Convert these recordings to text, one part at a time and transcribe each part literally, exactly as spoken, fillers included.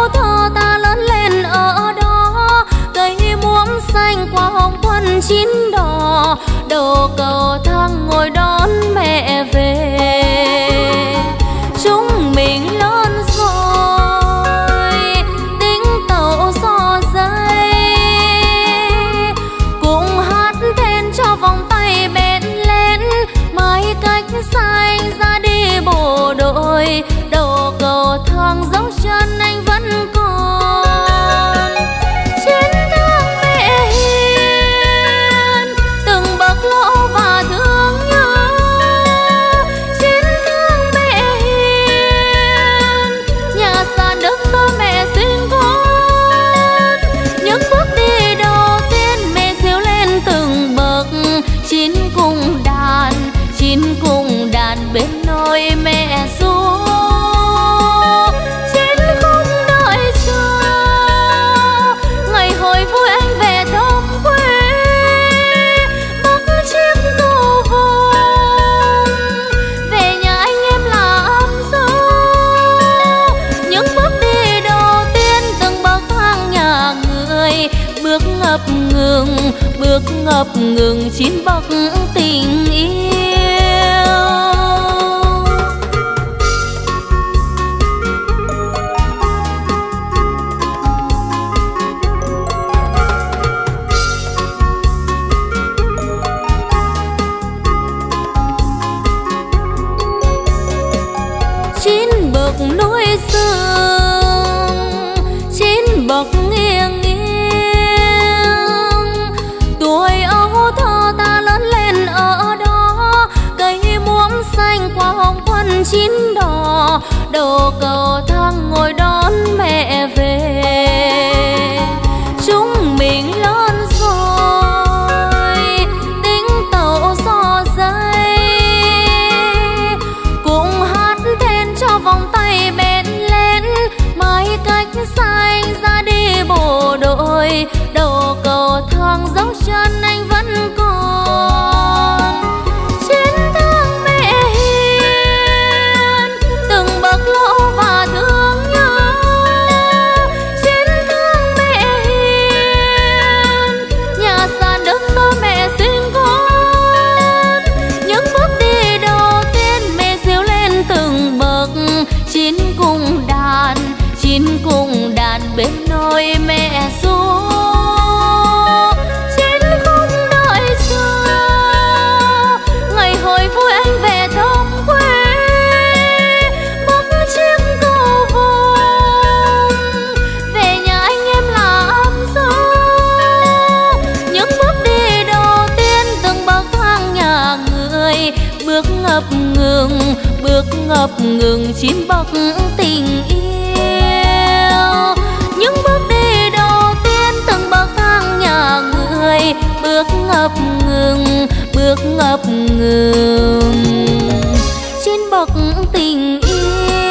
ấu thơ ta lớn lên ở đó, cây muỗng xanh qua hồng quân chín đỏ, đầu cầu thang ngồi đón mẹ về. Chúng mình lớn rồi tính tàu so dây, cùng hát then cho vòng tay bén lên, mái cách xa ra đi bộ đội, đầu cầu thang dấu chân anh vẫn còn. Chiến thương mẹ hiền từng bậc lỗ và thương nhớ, chiến thương mẹ hiền nhà sàn đất xưa mẹ sinh con. Những bước đi đầu tiên mẹ xíu lên từng bậc, chín cùng đàn chín cùng đàn bên nôi mẹ ru. Chín không đợi chờ ngày hồi vui anh về thăm quê, bắc chiếc cầu vồng về nhà anh em là ấm dâu. Những bước đi đầu tiên từng bậc thang nhà người, bước ngập ngừng bước ngập ngừng chín bậc tình yêu. Chín bậc núi sương, chín bậc nghiêng nghiêng, tuổi ấu thơ ta lớn lên ở đó, cây muỗng xanh qua hồng quân chín đỏ, đầu cầu thang ngồi đón mẹ về. Chúng mình lớn rồi tính tàu so dây, cùng hát then cho vòng tay bén lên, mái cách xa ra đi bộ đội, đầu cầu thang dấu chân anh vẫn còn. Chiến thương mẹ hiền từng bậc lỗ và thương nhớ, chiến thương mẹ hiền nhà sàn đất xưa mẹ sinh con. Những bước đi đầu tiên mẹ xíu lên từng bậc, chín cùng đàn chín cùng đàn bên nôi mẹ ru. Chín không đợi chờ ngày hồi vui anh về thăm quê, bắc chiếc cầu vồng về nhà anh em là ấm dâu. Những bước đi đầu tiên từng bậc thang nhà người, bước ngập ngừng bước ngập ngừng chín bậc tình yêu. Những bước đi đầu tiên từng bậc thang nhà người, bước ngập ngừng bước ngập ngừng chín bậc tình yêu.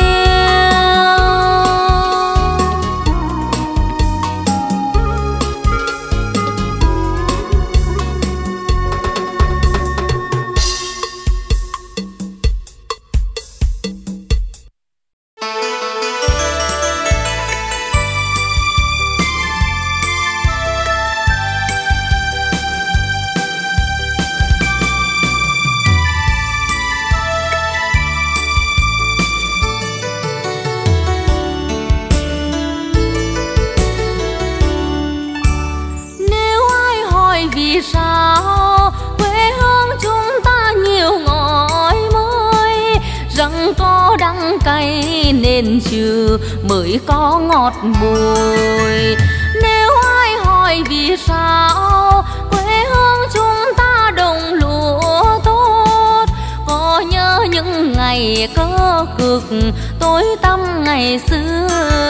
Vì sao quê hương chúng ta nhiều ngói mới, rằng có đắng cay nên trừ mới có ngọt bùi. Nếu ai hỏi vì sao quê hương chúng ta đồng lúa tốt, có nhớ những ngày cơ cực tối tăm ngày xưa.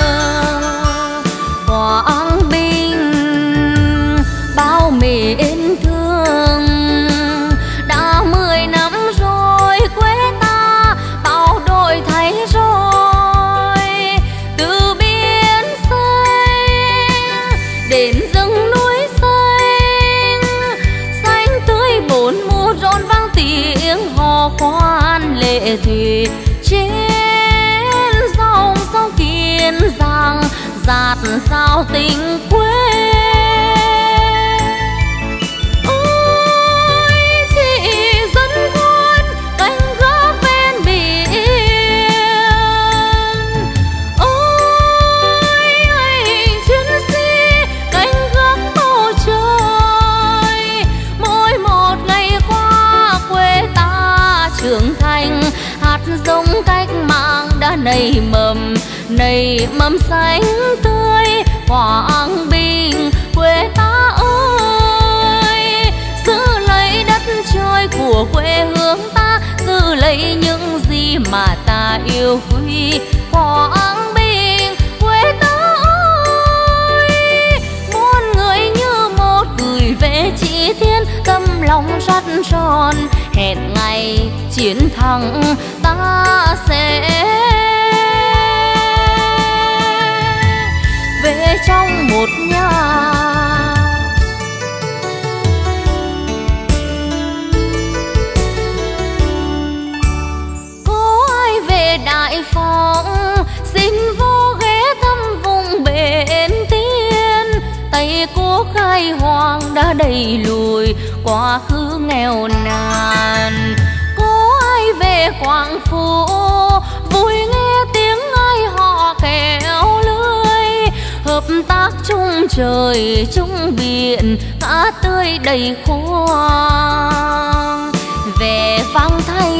Quảng Bình bao mến thương, đã mười năm rồi quê ta bao đổi thay rồi. Từ biển xanh đến rừng núi xanh, xanh tươi bốn mùa rộn vang tiếng hò khoan lệ thủy trên dòng sông Kiên Giang. dạt dào tình quê. Ôi chị dân quân canh gác bên biển, ôi anh chiến sĩ canh gác bầu trời. Mỗi một ngày qua quê ta trưởng thành, hạt giống cách mạng đã nảy mầm, nảy mầm xanh tươi Quảng Bình quê ta ơi. Giữ lấy đất trời của quê hương ta, giữ lấy những gì mà ta yêu quý. Quảng Bình quê ta ơi, muôn người như một gửi về Chỉ Thiên, tâm lòng sắt son hẹn ngày chiến thắng ta sẽ về trong một nhà. Có ai về Đại Phong xin vô ghé thăm vùng Bến Tiên, tay cô khai hoàng đã đẩy lùi quá khứ nghèo nàn. Có ai về Quảng Phú vui nghe tiếng ai họ kéo lưới, hợp tác chung trời chung biển cá tươi đầy khoang. Về vang thay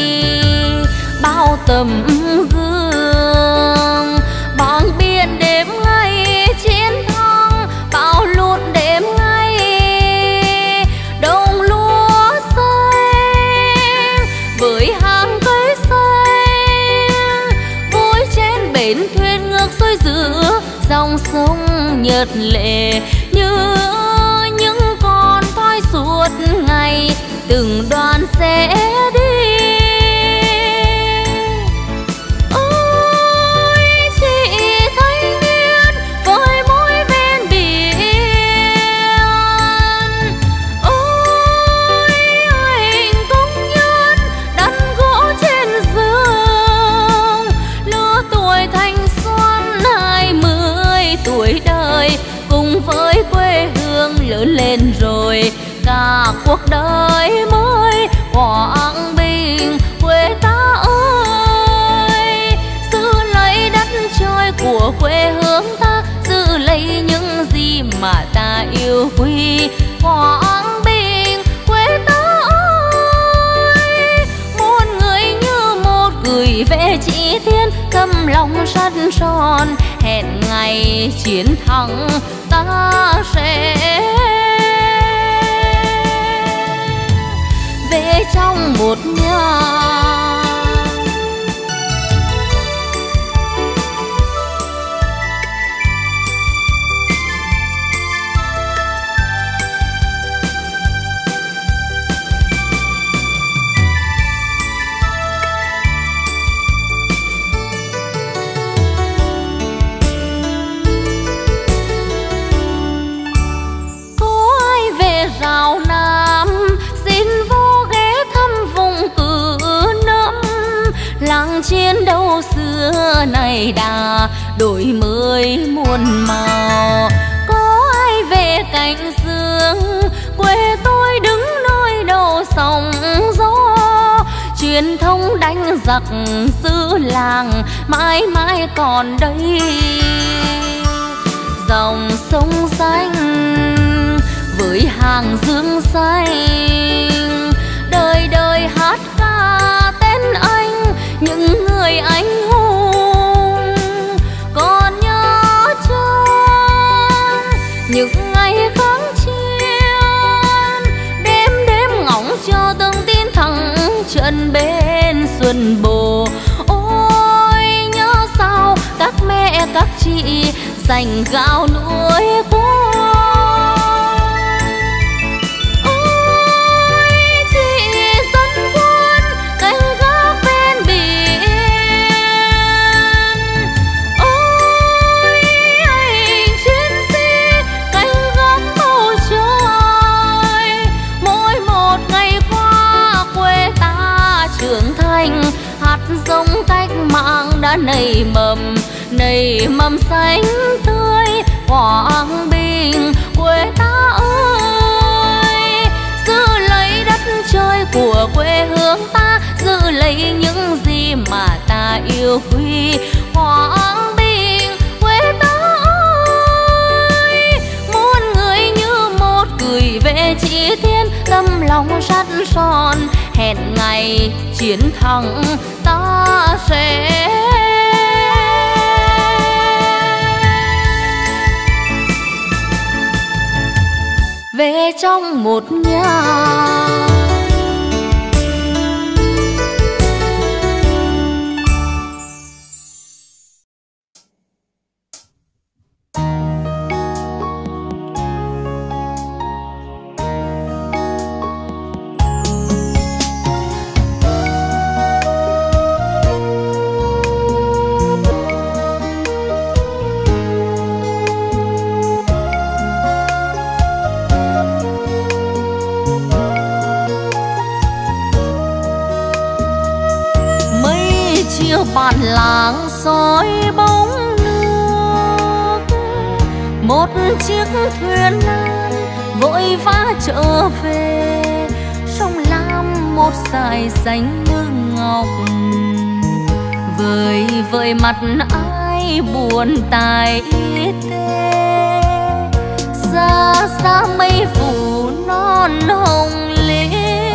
bao tấm gương, bằng biển đêm ngày chiến thắng, bão lụt đêm ngày đồng lúa xanh. Với hàng cây xanh vui trên bến thuyền ngược xuôi giữa dòng sông nhật lệ, như những con thoi suốt ngày từng đoàn sẽ đi. Ôi chị thanh niên với môi ven biển, ôi anh công nhân đặt gỗ trên giường, lứa tuổi thanh xuân hai mươi tuổi đời cùng với quê hương lớn lên rồi cả cuộc đời mới. Quảng Bình quê ta ơi, giữ lấy đất trời của quê hương ta, giữ lấy những gì mà ta yêu quý. Quảng Bình quê ta ơi, muôn người như một gửi về Chỉ Thiên, tâm lòng sắt son hẹn ngày chiến thắng ta sẽ về trong một nhà. Có ai về Rào Nam xin vô ghé thăm vùng Cự Nâm, làng chiến đấu xưa này đã đổi mới muôn màu. Có ai về Cảnh Dương quê tôi đứng nơi đầu sóng gió, truyền thống đánh giặc xứ làng mãi mãi còn đây. Dòng sông xanh với hàng dương xanh, đời đời hát ca tên anh, những người anh hùng còn nhớ chân những ngày kháng chiến. Đêm đêm ngóng cho từng tin thắng trận bên Xuân Bồ. Ôi nhớ sao các mẹ các chị dành gạo nuôi con. Hạt giống cách mạng đã nảy mầm, nảy mầm xanh tươi Quảng Bình quê ta ơi. Giữ lấy đất trời của quê hương ta, giữ lấy những gì mà ta yêu quý. Quảng Bình quê ta ơi, muôn người như một gửi về chỉ thiên, tâm lòng sắt son hẹn ngày chiến thắng ta sẽ về trong một nhà. Bản làng soi bóng nước, một chiếc thuyền nan vội vã trở về. Sông Lam một dải xanh như ngọc, vời vợi mặt ai buồn tài tê. Xa xa mây phủ non hồng lim,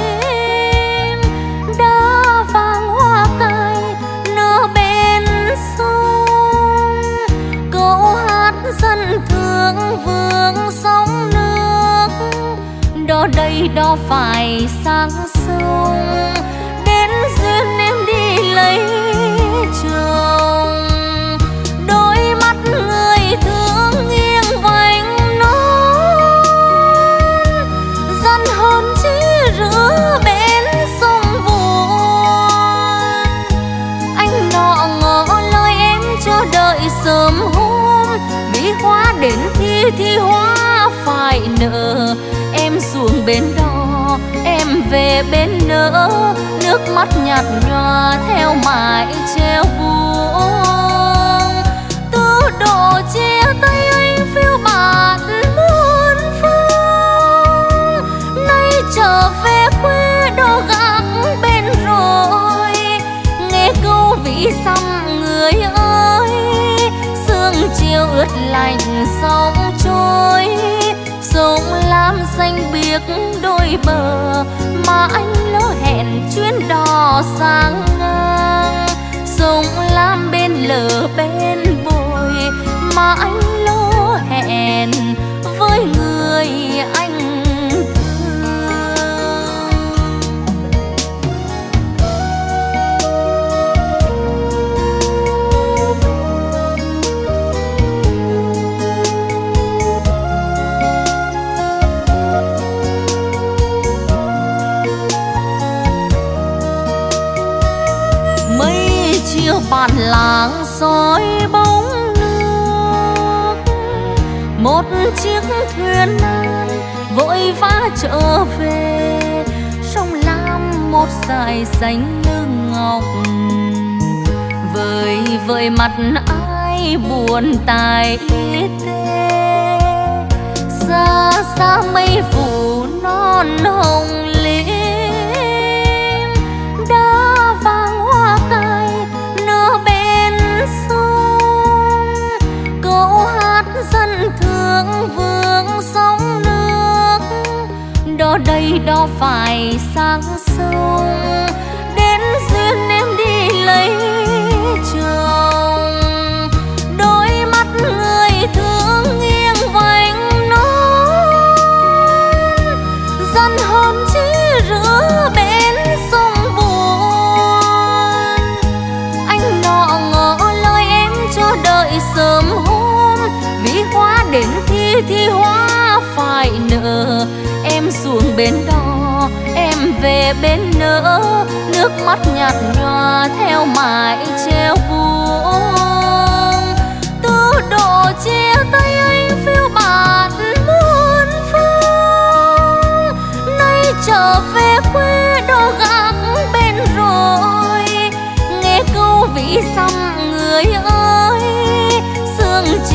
đá vàng hoa cài bên sông. Câu hát dân thương vương sóng nước, đó đây đó phải sang sông. Đến duyên em đi lấy chồng, đôi mắt người thương nghiêng vành nón. Dân hơn chỉ rửa bên sông buồn, anh nọ ngỏ lời em cho đợi sớm hôm. Vì hoa đến thì thì hoa phải nở, em xuống bên đó em về bên nỡ. Nước mắt nhạt nhòa theo mãi treo buông. Từ độ chia tay anh phiêu bạt muôn phương, nay trở về quê đó gác bên rồi. Nghe câu vĩ xăm người ơi, sương chiều ướt lạnh sóng trôi. Sông Lam xanh biếc đôi bờ, mà anh lỡ hẹn chuyến đò sang ngang. Sông Lam bên lờ bên bồi, mà anh lỡ hẹn với người anh bản làng soi bóng nước. Một chiếc thuyền nan vội vã trở về. Sông Lam một dải xanh như ngọc, vời vợi mặt ai buồn tài tê. Xa xa mây phủ non hồng lim, đá vàng hoa cài nở bên sông. Câu hát dân thương vương sóng nước, đó đây đó phải sang sông. Đến duyên em đi lấy chồng, đôi mắt người thương nghiêng vành nón. Dân hơn chỉ rửa bên sông buồn, anh nọ ngỏ lời em cho đợi sớm hôm. Vì hoa đến thì thì hoa phải nở, em xuống bên đó em về bên nỡ. Nước mắt nhạt nhòa theo mãi treo buông. Từ độ chia tay anh phiêu bạt muôn phương, nay trở về quê đó gác bên rồi. Nghe câu vĩ xăm người ơi,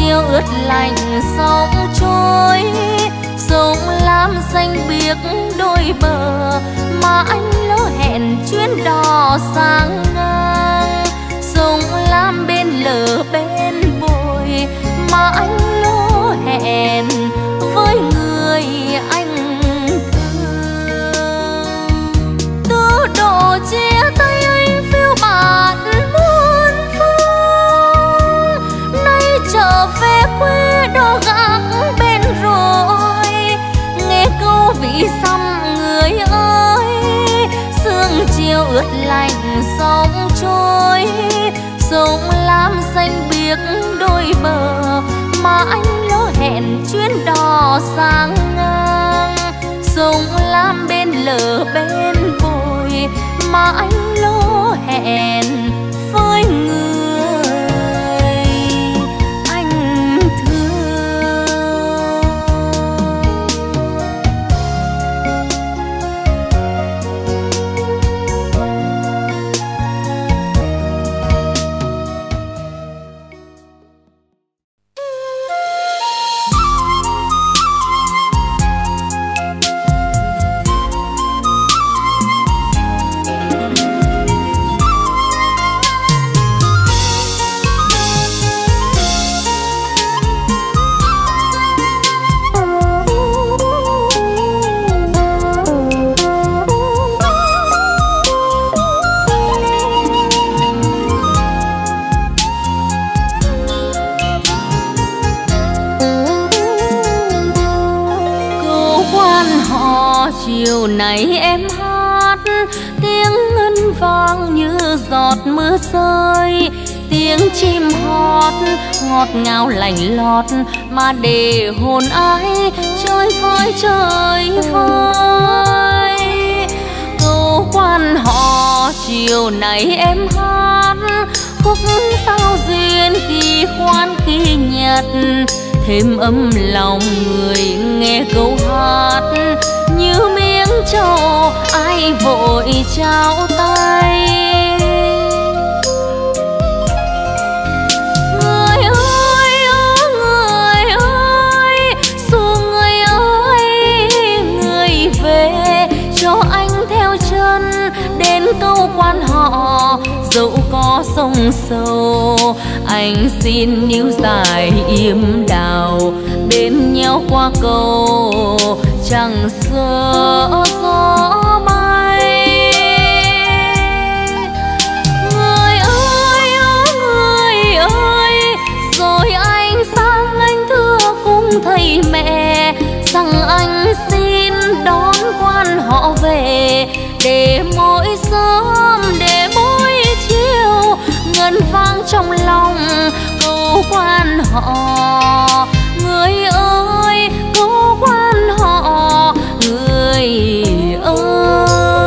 chiều ướt lạnh sóng trôi, sông lam xanh biếc đôi bờ mà anh lỡ hẹn chuyến đò sang ngang. Sông lam bên lờ bên bồi mà anh lỡ hẹn với người anh thương. Từ độ chia tay anh phiêu bạt muôn phương, nay trở về quê đò gác bên rồi. Nghe câu vị xăm người ơi, sương chiều ướt lạnh sóng trôi, sông lam xanh biếc đôi bờ mà anh lỡ hẹn chuyến đò sang ngang. Sông lam bên lờ bên bồi mà anh lỡ hẹn với người anh thương. Chiều này em hát tiếng ngân vang như giọt mưa rơi, tiếng chim hót ngọt ngào lành lót mà để hồn ai chơi với trời vơi. Câu quan họ chiều này em hát khúc sao duyên khi khoan khi nhật, thêm ấm lòng người nghe câu hát như miếng trầu ai vội trao tay. Người ơi ơ người ơi, dù người ơi người về cho anh theo chân đến câu quan họ. Dẫu có sông sâu anh xin níu dài im đào, bên nhau qua cầu chẳng sợ gió bay. Người ơi ơ người ơi, rồi anh sang anh thưa cùng thầy mẹ rằng anh xin đón quan họ về, để mỗi sớm để mỗi chiều ngân vang trong lòng câu quan họ. Người ơi câu quan họ, người ơi.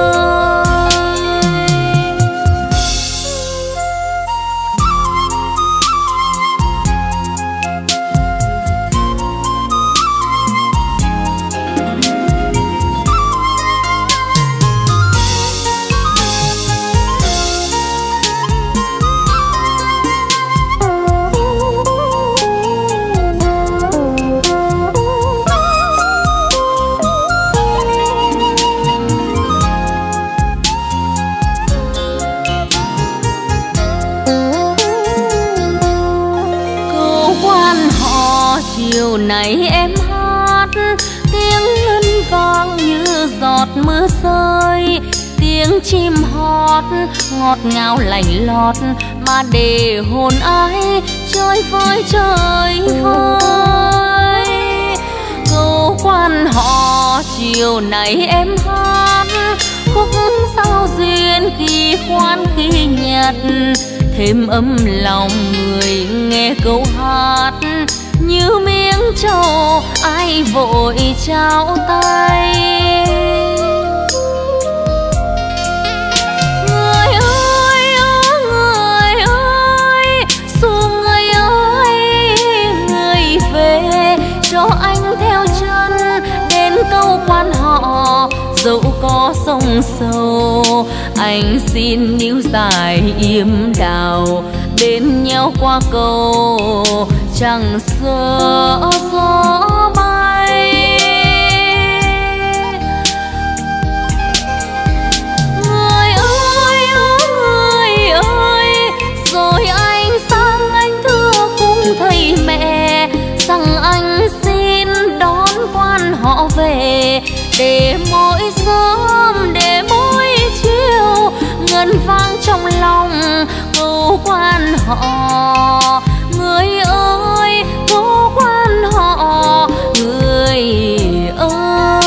Chiều này em hát tiếng ngân vang như giọt mưa rơi, tiếng chim hót ngọt ngào lành lót mà để hồn ai chơi với trời vơi. Câu quan họ chiều này em hát khúc sao duyên khi khoan khi nhật, thêm ấm lòng người nghe câu hát như miếng trầu ai vội trao tay. Người ơi ơ người ơi, dù người ơi người về cho anh theo chân đến câu quan họ. Dẫu có sông sâu anh xin níu dài im đào, bên nhau qua cầu chẳng sợ gió bay. Người ơi người ơi, rồi anh sang anh thưa cùng thầy mẹ rằng anh xin đón quan họ về, để mỗi sớm để mỗi chiều ngân vang trong lòng câu quan họ. Người ơi câu quan họ, người ơi.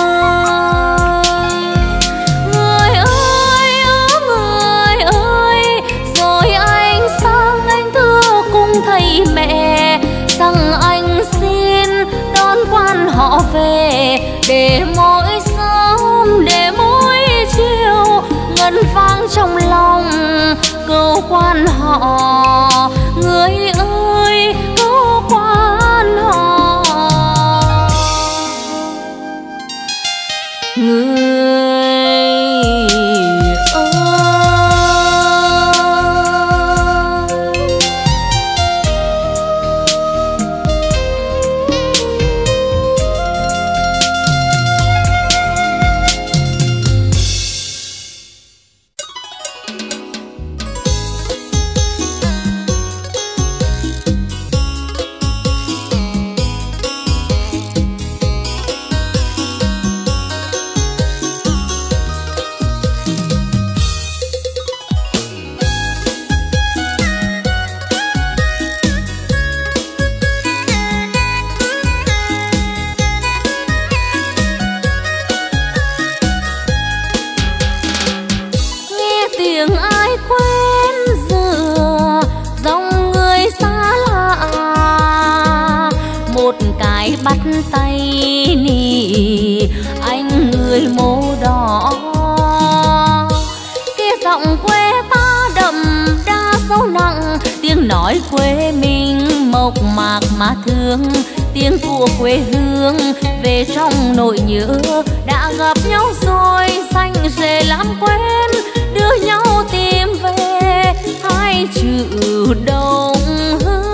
Người ơi người ơi, rồi anh sang anh thưa cùng thầy mẹ rằng anh xin đón quan họ về, để mỗi sớm để mỗi chiều ngân vang trong lòng câu quan họ. Người ơi câu quan họ, người bắt tay nì anh người mô đỏ. Kia giọng quê ta đậm đa sâu nặng, tiếng nói quê mình mộc mạc mà thương, tiếng của quê hương về trong nỗi nhớ. Đã gặp nhau rồi xanh rề lắm quen, đưa nhau tìm về hai chữ đồng hương.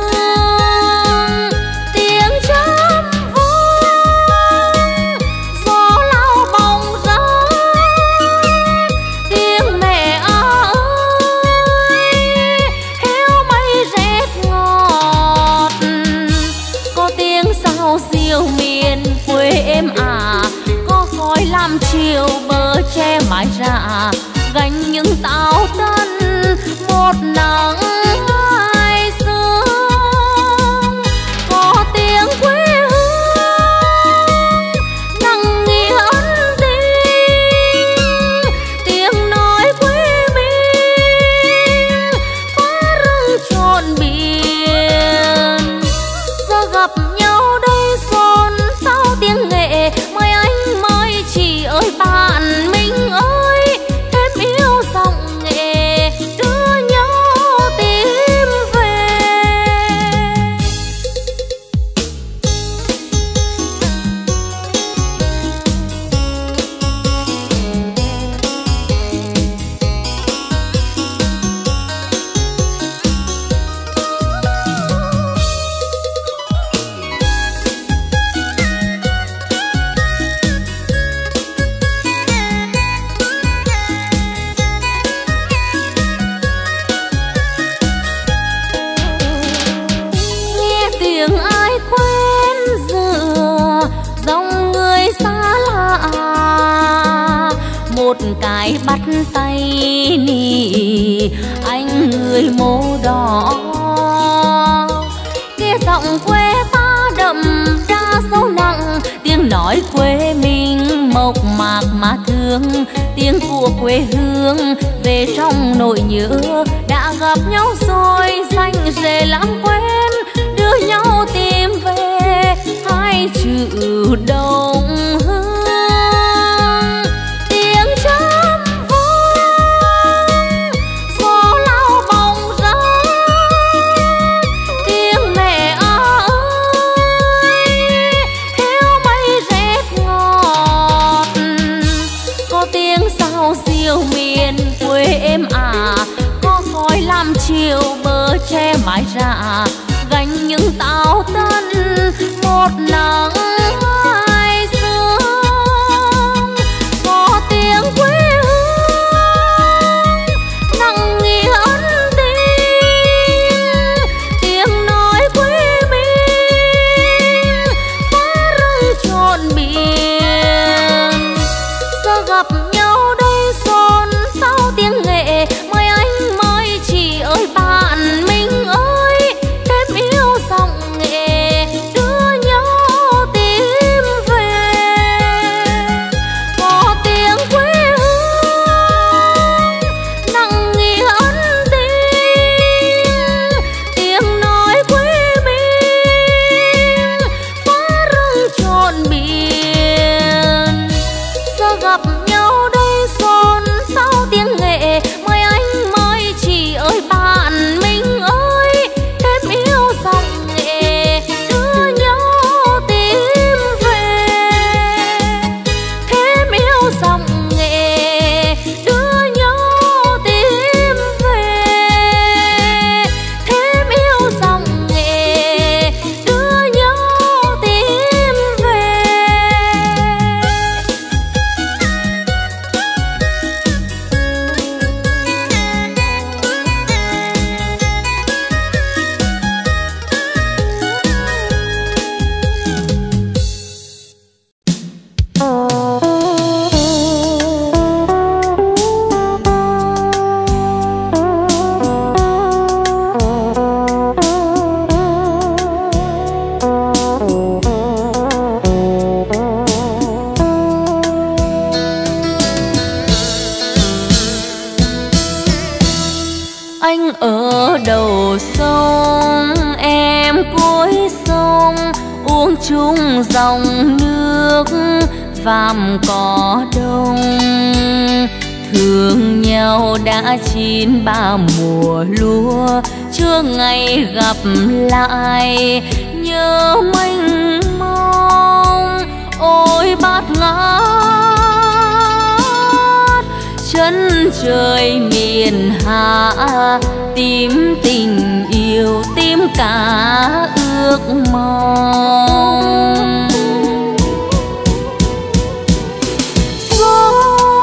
Chiều bờ tre mái rạ gánh những táo tân một nắng hai sương. Có tiếng quê hương nặng nghĩa ân tình, tiếng nói quê mình phá rừng trọn biển. Giờ gặp nhau đây xôn xao tiếng nghệ, mời anh mời chị ơi bạn mình ơi, em yêu giọng nghệ đưa nhau tìm về. Một cái bắt tay nì anh người mô đỏ. Kia giọng quê ta đậm đa sâu nặng, tiếng nói quê mình mộc mạc mà thương, tiếng của quê hương về trong nỗi nhớ. Đã gặp nhau rồi xanh rề lắm quen, đưa nhau tìm về hai chữ đồng hương. Chiều bờ che mãi ra gánh những táo tăn một nắng hai sương. Có tiếng quê hương nặng nghĩa ân tình, tiếng nói quê mình phá rừng trọn biển. Giờ gặp nhau đây xôn xao tiếng nghệ, mời anh mời chị ơi bạn mình ơi, đêm yêu giọng nghệ đưa nhau tìm về. Có tiếng quê hương nặng nghĩa ân tình, tiếng nói quê mình phá rừng trọn biển. Giờ gặp nhau đây xôn xao tiếng nghệ, mời anh mời chị ơi bạn mình ơi, đêm yêu giọng nghệ đưa nhau tìm về. Thêm yêu giọng nghệ đưa nhau tìm về. Thêm yêu giọng nghệ đưa nhau tìm về. Anh ở đầu sông, em cuối sông, uống chung dòng nước vàm cỏ đông. Thương nhau đã chín ba mùa lúa, chưa ngày gặp lại nhớ mênh mông. Ôi bát ngát chân trời miền Hạ, tìm tình yêu tìm cả ước mong. Gió,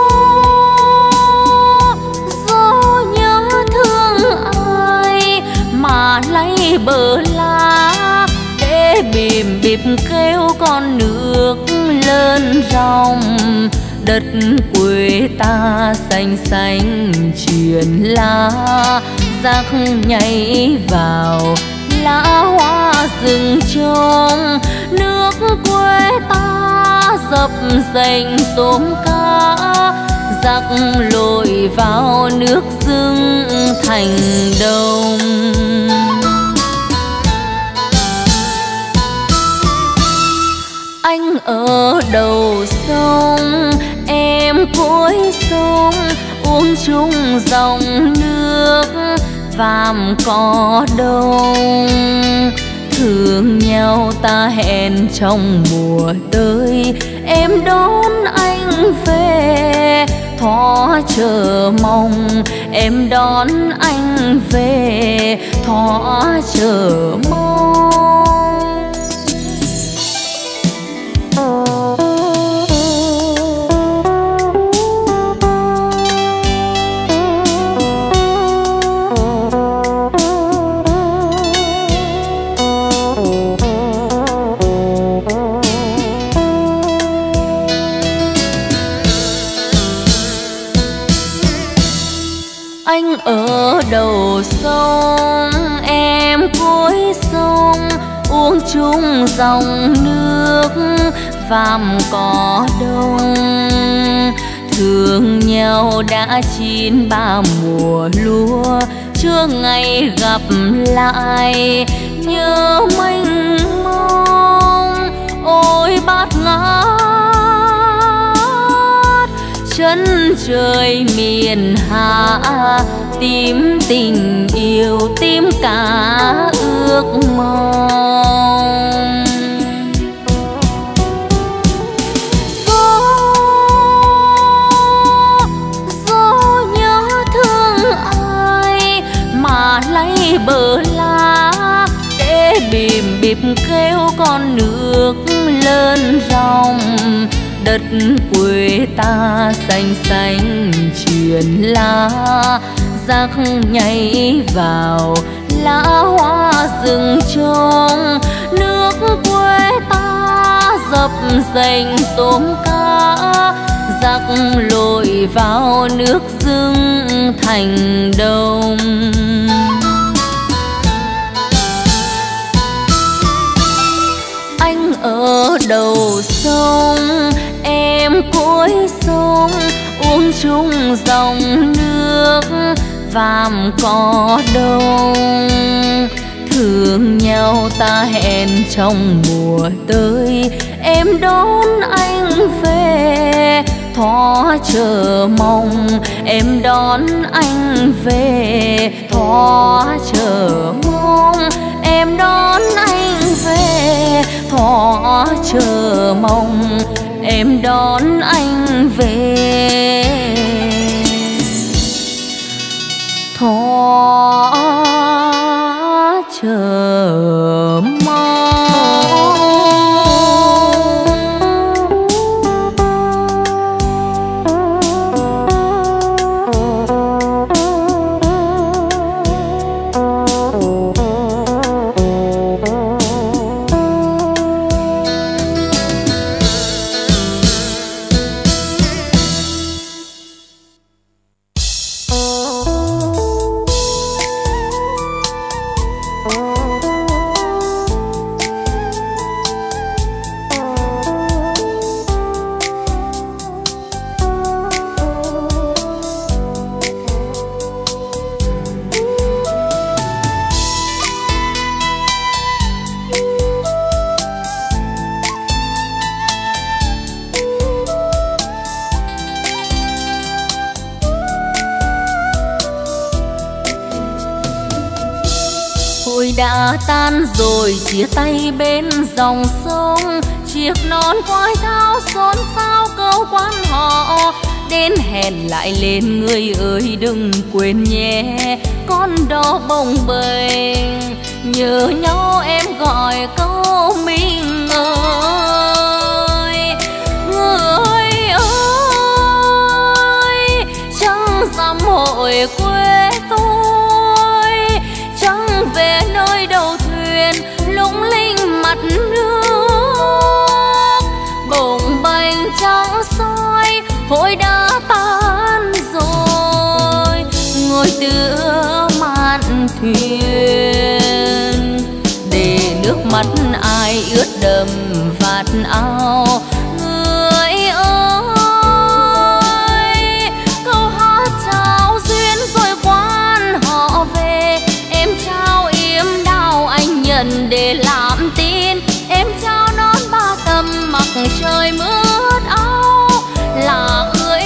gió nhớ thương ai mà lấy bờ lá để bìm bịp kêu con nước lớn ròng. Đất quê ta xanh xanh truyền lá, rác nhảy vào lá hoa rừng trông. Nước quê ta dập dành tôm cá, rác lội vào nước dưng thành đông. Anh ở đầu sông, em cuối sông, uống chung dòng nước vàm cỏ đông. Thương nhau ta hẹn trong mùa tới, em đón anh về thó chờ mong. Em đón anh về thó chờ mong. Anh ở đầu sông, em cuối sông, uống chung dòng nước vàm cỏ đông. Thương nhau đã chín ba mùa lúa, chưa ngày gặp lại nhớ mênh mông. Ôi bát ngát chân trời miền Hạ, tìm tình yêu tìm cả ước mong. Gió, gió nhớ thương ai mà lấy bờ con nước lớn ròng. Đất quê ta xanh xanh truyền lá, rác nhảy vào lá hoa rừng trông. Nước quê ta dập dành tôm cá, rác lội vào nước dưng thành đông. Anh ở đầu sông, em cuối sông, uống chung dòng nước vàm cỏ đông. Thương nhau ta hẹn trong mùa tới, em đón anh về thó chờ mong. Em đón anh về thó chờ mong. Em đón anh về thó chờ mong. Em đón anh về thó chờ mong. Đã tan rồi chia tay bên dòng sông, chiếc nón quai thao xôn xao câu quan họ. Đến hẹn lại lên người ơi đừng quên nhé, con đò bồng bềnh nhớ nhau em gọi câu mình ơi. Người ơi chẳng dám hội quê tôi, chẳng về nơi đầu thuyền lung linh mặt nước. Bồng bềnh trắng soi hội đã tan rồi, ngồi tựa mạn thuyền để nước mắt ai ướt đầm vạt áo. Người ơi câu hát trao duyên rồi quan họ về, em trao yếm đào anh nhận để làm tin. Em trao nón ba tầm mặc trời mướt áo là người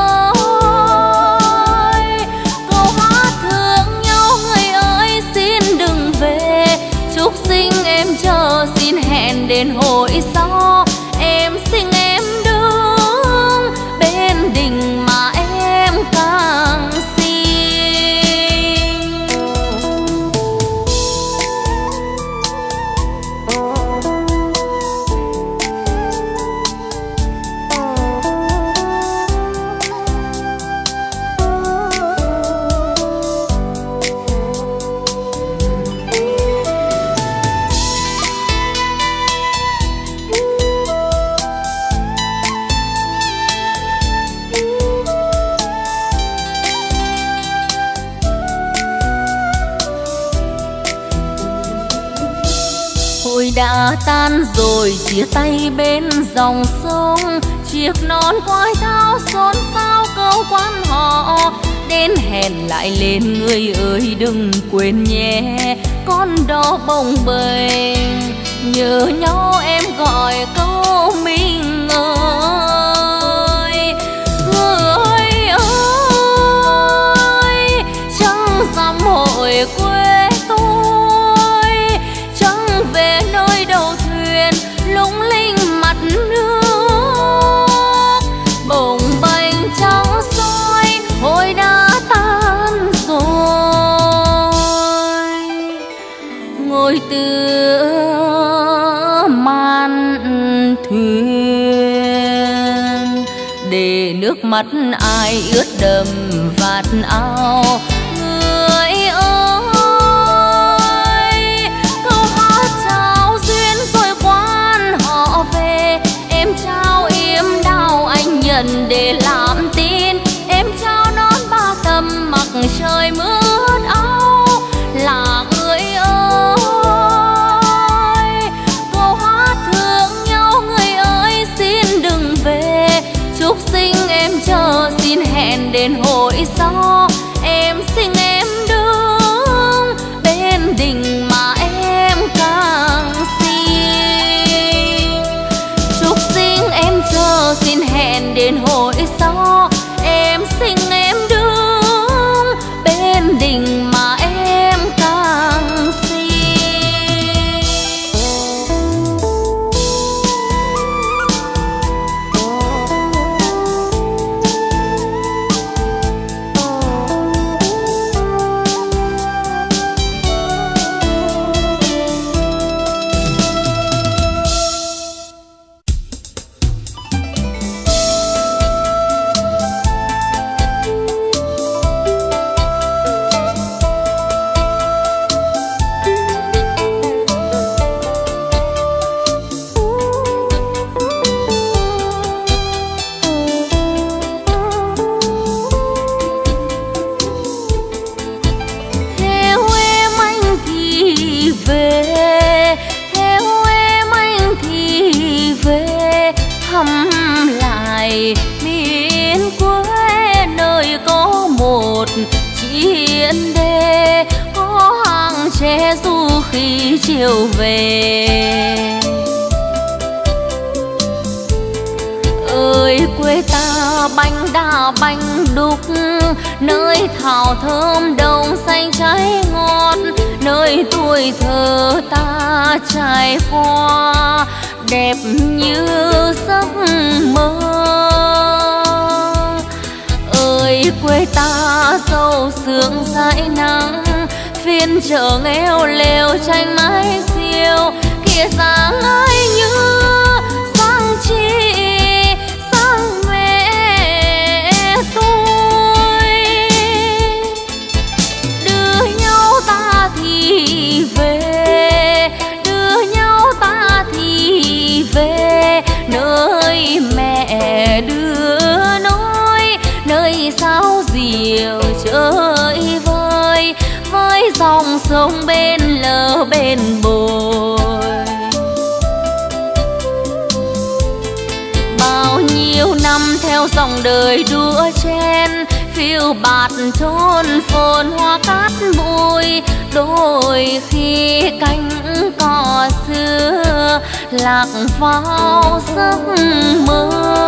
ơi. Câu hát thương nhau người ơi xin đừng về, chúc sinh em chờ xin hẹn đến hồi sau. Em xin em đứng bên đình mà em càng đã tan rồi chia tay bên dòng sông, chiếc nón quai thao xôn xao câu quan họ. Đến hẹn lại lên người ơi đừng quên nhé, con đò bồng bềnh nhớ nhau em gọi câu mình ơi. Người ơi chẳng dám hội quê tôi, chẳng về nơi đầu thuyền lung linh mặt nước. Bồng bềnh trắng soi hồi đã tan rồi, ngồi tựa thuyền. Để nước mắt ai ướt đẫm vạt áo người ơi. Câu hát trao duyên rồi quan họ về, em trao yếm đào anh nhận để làm tin. Em trao nón ba tầm mặc trời mướt áo là người ơi. Câu hát thương nhau người ơi xin đừng về, chúc sinh em chờ xin hẹn đến hồi sau. Em xin em đứng bên đình mà em càng xin. Chúc sinh em chờ xin hẹn đến hồi sau. Em xin em đứng bên đình mà em càng xin. Miền quê nơi có một chiến đê, có hàng tre du khi chiều về. Ơi quê ta bánh đa bánh đúc, nơi thảo thơm đồng xanh trái ngọt, nơi tuổi thơ ta trải qua đẹp như giấc mơ. Ơi quê ta sâu sương dãi nắng, phiên chợ nghèo lều tranh mái xiêu. Kìa dáng ai như sang chị sang mẹ tôi, đưa nhau ta thì về, đưa nhau ta thì về, nơi mẹ đưa nói, nơi sao diều chơi vơi với dòng sông bên lờ bên bồi. Bao nhiêu năm theo dòng đời đua chen, phiêu bạt thôn phồn hoa cát bụi, đôi khi cánh cò xưa lạc vào giấc mơ.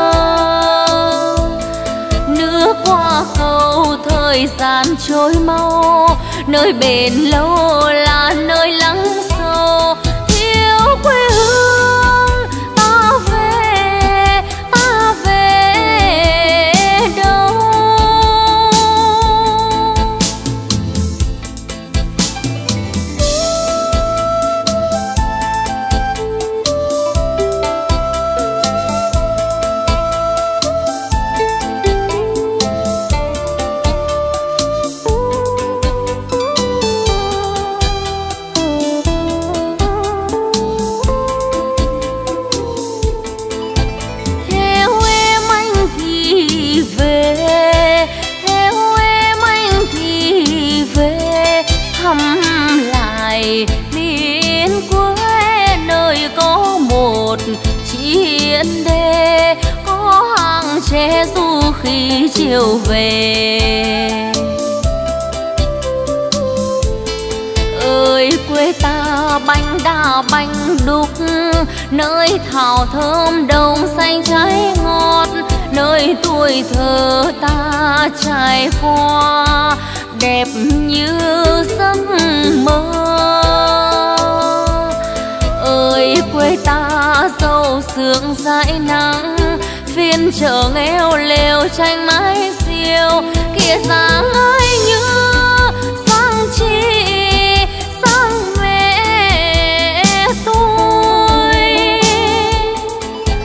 Nước qua cầu thời gian trôi mau, nơi bền lâu là nơi lắng sâu. Thiếu quê hương ta về, ta về đâu? Miền quê nơi có một chiến đê, có hàng tre du khi chiều về. Ơi quê ta bánh đa bánh đúc, nơi thảo thơm đồng xanh trái ngọt, nơi tuổi thơ ta trải qua đẹp như giấc mơ. Ơi quê ta sâu sương dãi nắng, phiên chợ nghèo lều tranh mái xiêu. Kìa dáng ai như sang chị sang mẹ tôi,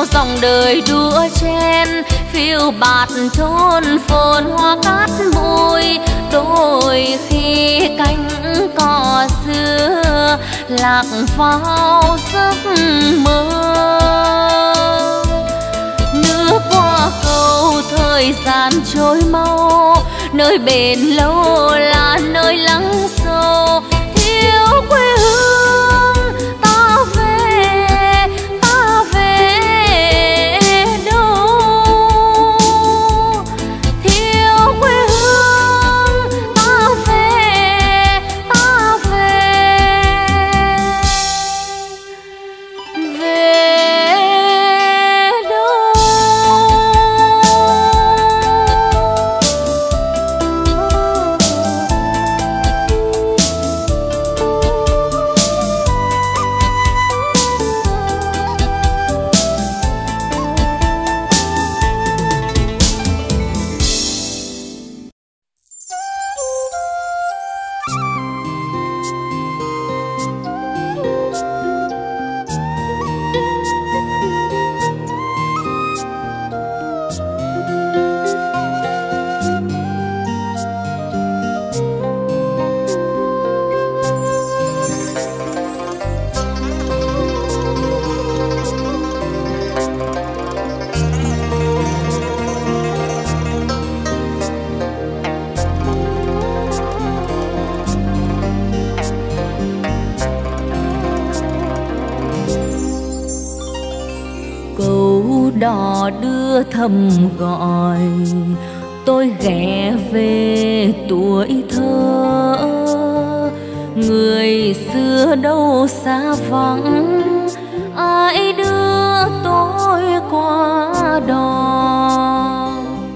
theo dòng đời đua chen, phiêu bạt thôn phồn hoa cát bụi. Đôi khi cánh cò xưa lạc vào giấc mơ. Nước qua cầu thời gian trôi mau, nơi bền lâu là nơi lắng sâu. Thiếu quê hương ta về, ta về đâu? Thiếu quê hương ta về, ta về về đâu? Đò đưa thầm gọi tôi ghé về tuổi thơ. Người xưa đâu xa vắng, ai đưa tôi qua đò.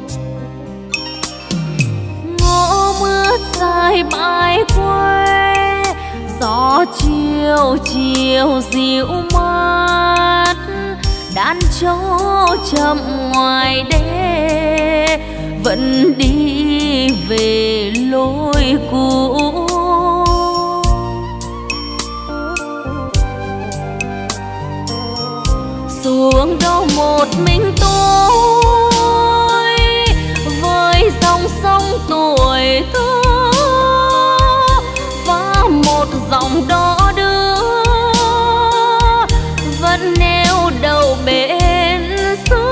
Ngõ mưa dài bãi quê, gió chiều chiều dịu mát. Đàn trâu chậm ngoài đê vẫn đi về lối cũ. Xuống đâu một mình tôi với dòng sông tuổi thơ và một dòng đò đưa vẫn neo đầu bên xưa.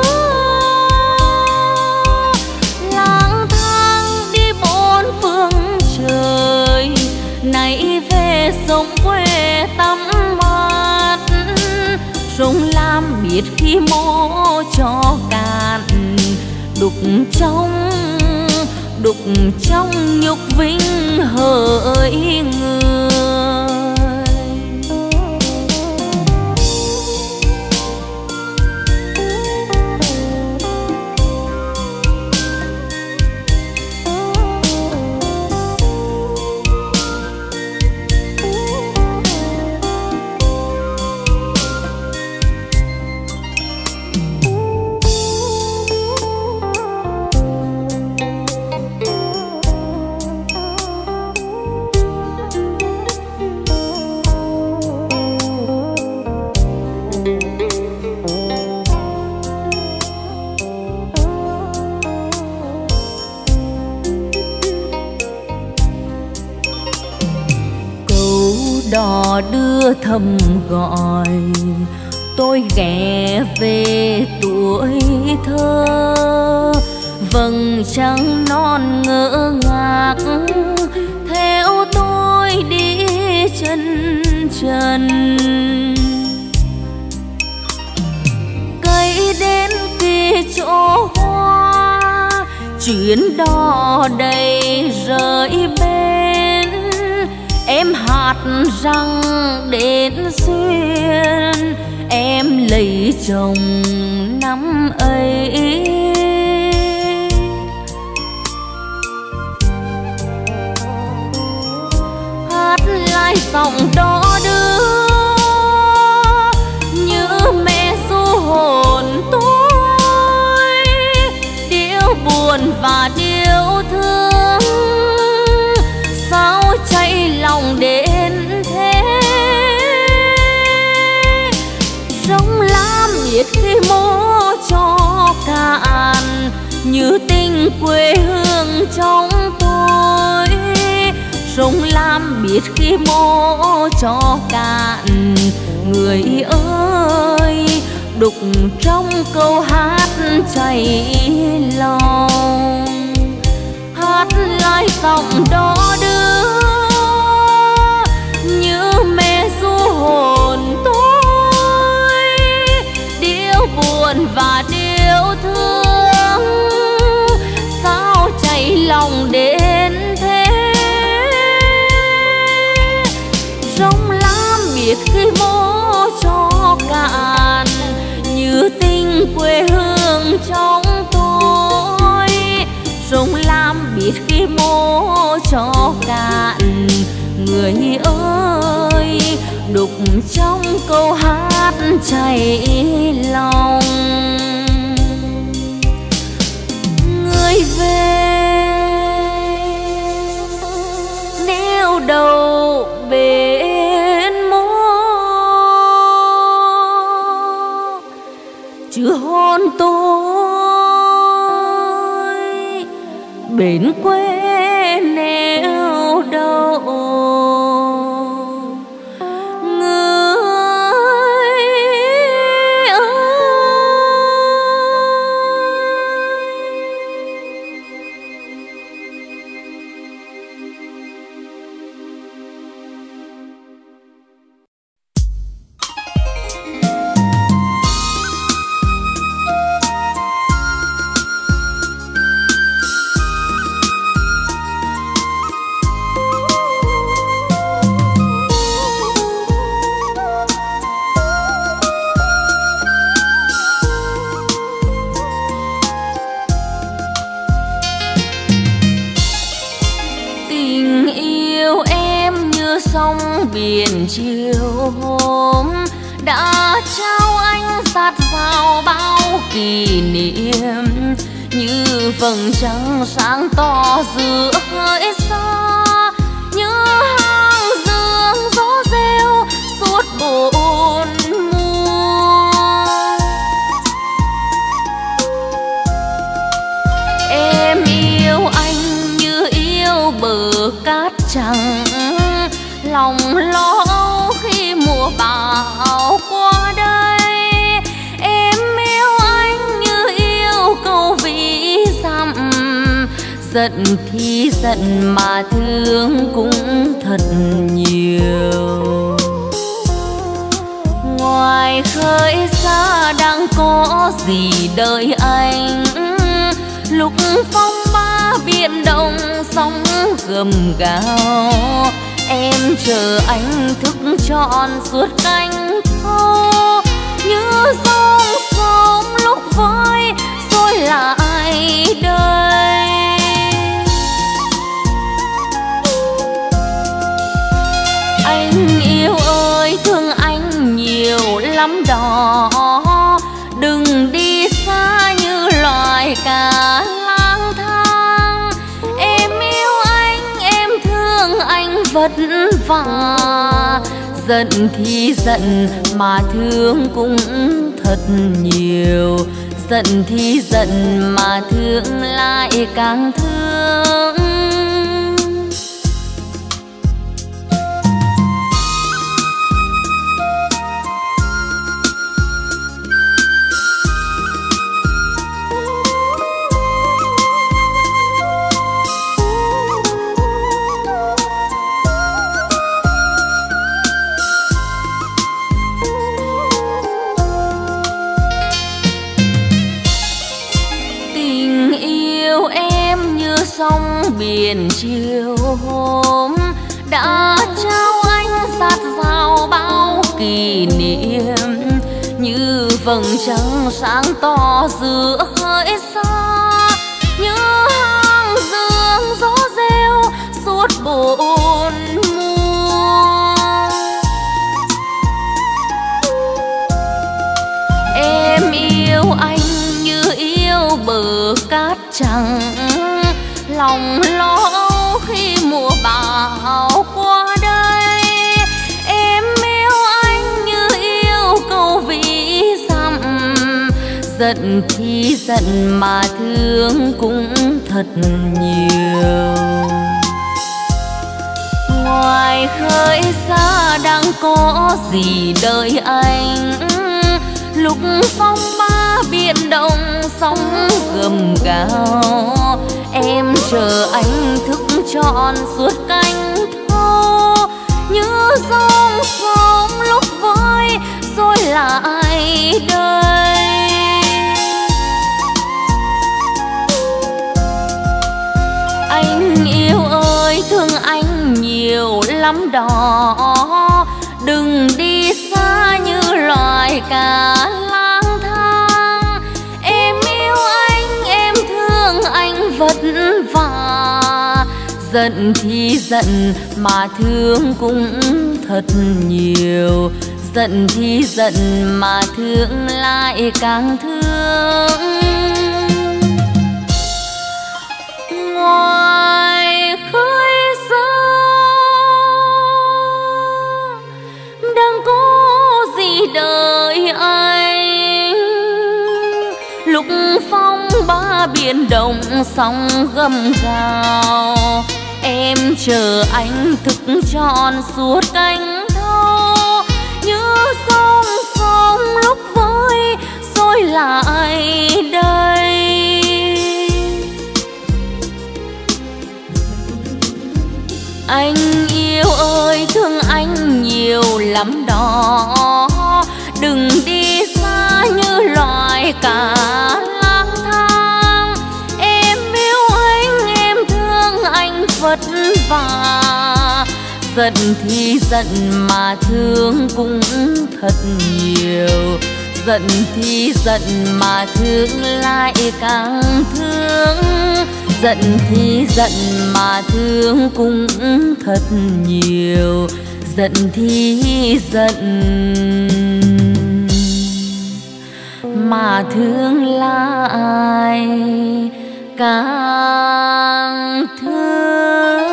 Lang thang đi bốn phương trời, nay về sông quê tắm mát. Sông Lam biết khi mô cho cạn, đục trong đục trong nhục vinh hỡi người. Đò đưa thầm gọi tôi ghé về tuổi thơ. Vầng trăng non ngỡ ngác theo tôi đi chân trần. Cây đến kia chỗ hoa, chuyến đò đầy rời bên. Em hát rằng đến xuyên, em lấy chồng năm ấy. Hát lại giọng đó đưa như mẹ ru hồn tôi, điệu buồn và điệu thương. Sao cháy lòng đến thế, sông Lam biết khi mô như tình quê hương trong tôi. Sông Lam biết khi mô cho cạn, người ơi đục trong câu hát chảy lòng. Hát lại giọng đó đưa như mẹ ru hồn tôi, điệu buồn và điệu thương sao chảy lòng đến thế. Sông Lam biết khi mô cho cạn, như tình quê hương trong tôi. Sông Lam biết khi mô cho cạn, người ơi đục trong câu hát chảy lòng. Người về neo đầu bên mô, chưa hôn tôi bên quê neo đầu. Biển chiều hôm đã trao anh sát vào bao kỷ niệm, như vầng trăng sáng to giữa hơi xa, như hàng dương gió reo suốt bốn mùa. Em yêu anh như yêu bờ cát trắng, lòng lo âu khi mùa bão qua đây. Em yêu anh như yêu câu ví dặm, giận thì giận mà thương cũng thật nhiều. Ngoài khơi xa đang có gì đợi anh, lúc phong ba biển động sóng gầm gào. Em chờ anh thức trọn suốt canh thâu, như dòng sông lúc vơi rồi lại đây. Anh yêu ơi thương anh nhiều lắm đó, đừng đi xa như loài cá lang thang. Em yêu anh, em thương anh vất vả, giận thì giận mà thương cũng thật nhiều. Giận thì giận mà thương lại càng thương. Sông biển chiều hôm đã trao anh sát giao bao kỷ niệm, như vầng trăng sáng to giữa hơi xa, như hàng dương gió reo suốt bốn mùa. Em yêu anh như yêu bờ cát trắng, lòng lo âu khi mùa bão qua đây. Em yêu anh như yêu câu ví dặm, Giận thì giận mà thương cũng thật nhiều. Ngoài khơi xa đang có gì đợi anh, lúc phong ba biển động sóng gầm gào. Em chờ anh thức trọn suốt canh thâu, như dòng sông lúc vơi rồi lại đây. Anh yêu ơi thương anh nhiều lắm đó, đừng đi xa như loài cá lang thang. Em yêu anh, em thương anh vất vả. Giận thì giận mà thương cũng thật nhiều. Giận thì giận mà thương lại càng thương. Ngoài khơi xa đang có gì đợi anh, lúc phong ba biển động sóng gầm gào. Em chờ anh thức trọn suốt canh thâu, như sông sông lúc vơi rồi lại đây. Anh yêu ơi thương anh nhiều lắm đó, đừng đi xa như loài cá lang thang. Em yêu anh, em thương anh vất vả. Giận thì giận mà thương cũng thật nhiều. Giận thì giận mà thương lại càng thương. Giận thì giận mà thương cũng thật nhiều. Giận thì giận mà thương lại càng thương.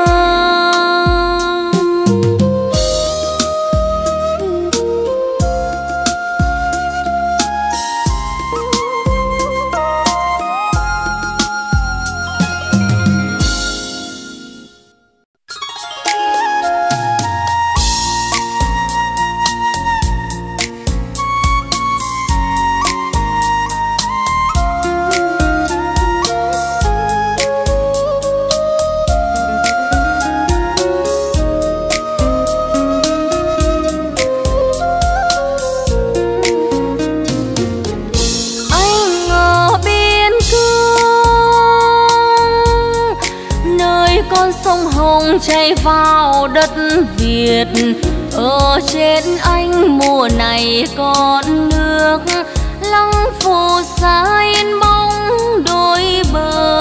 Chảy vào đất Việt, ở trên anh mùa này còn nước lăng phù sa yên bóng đôi bờ.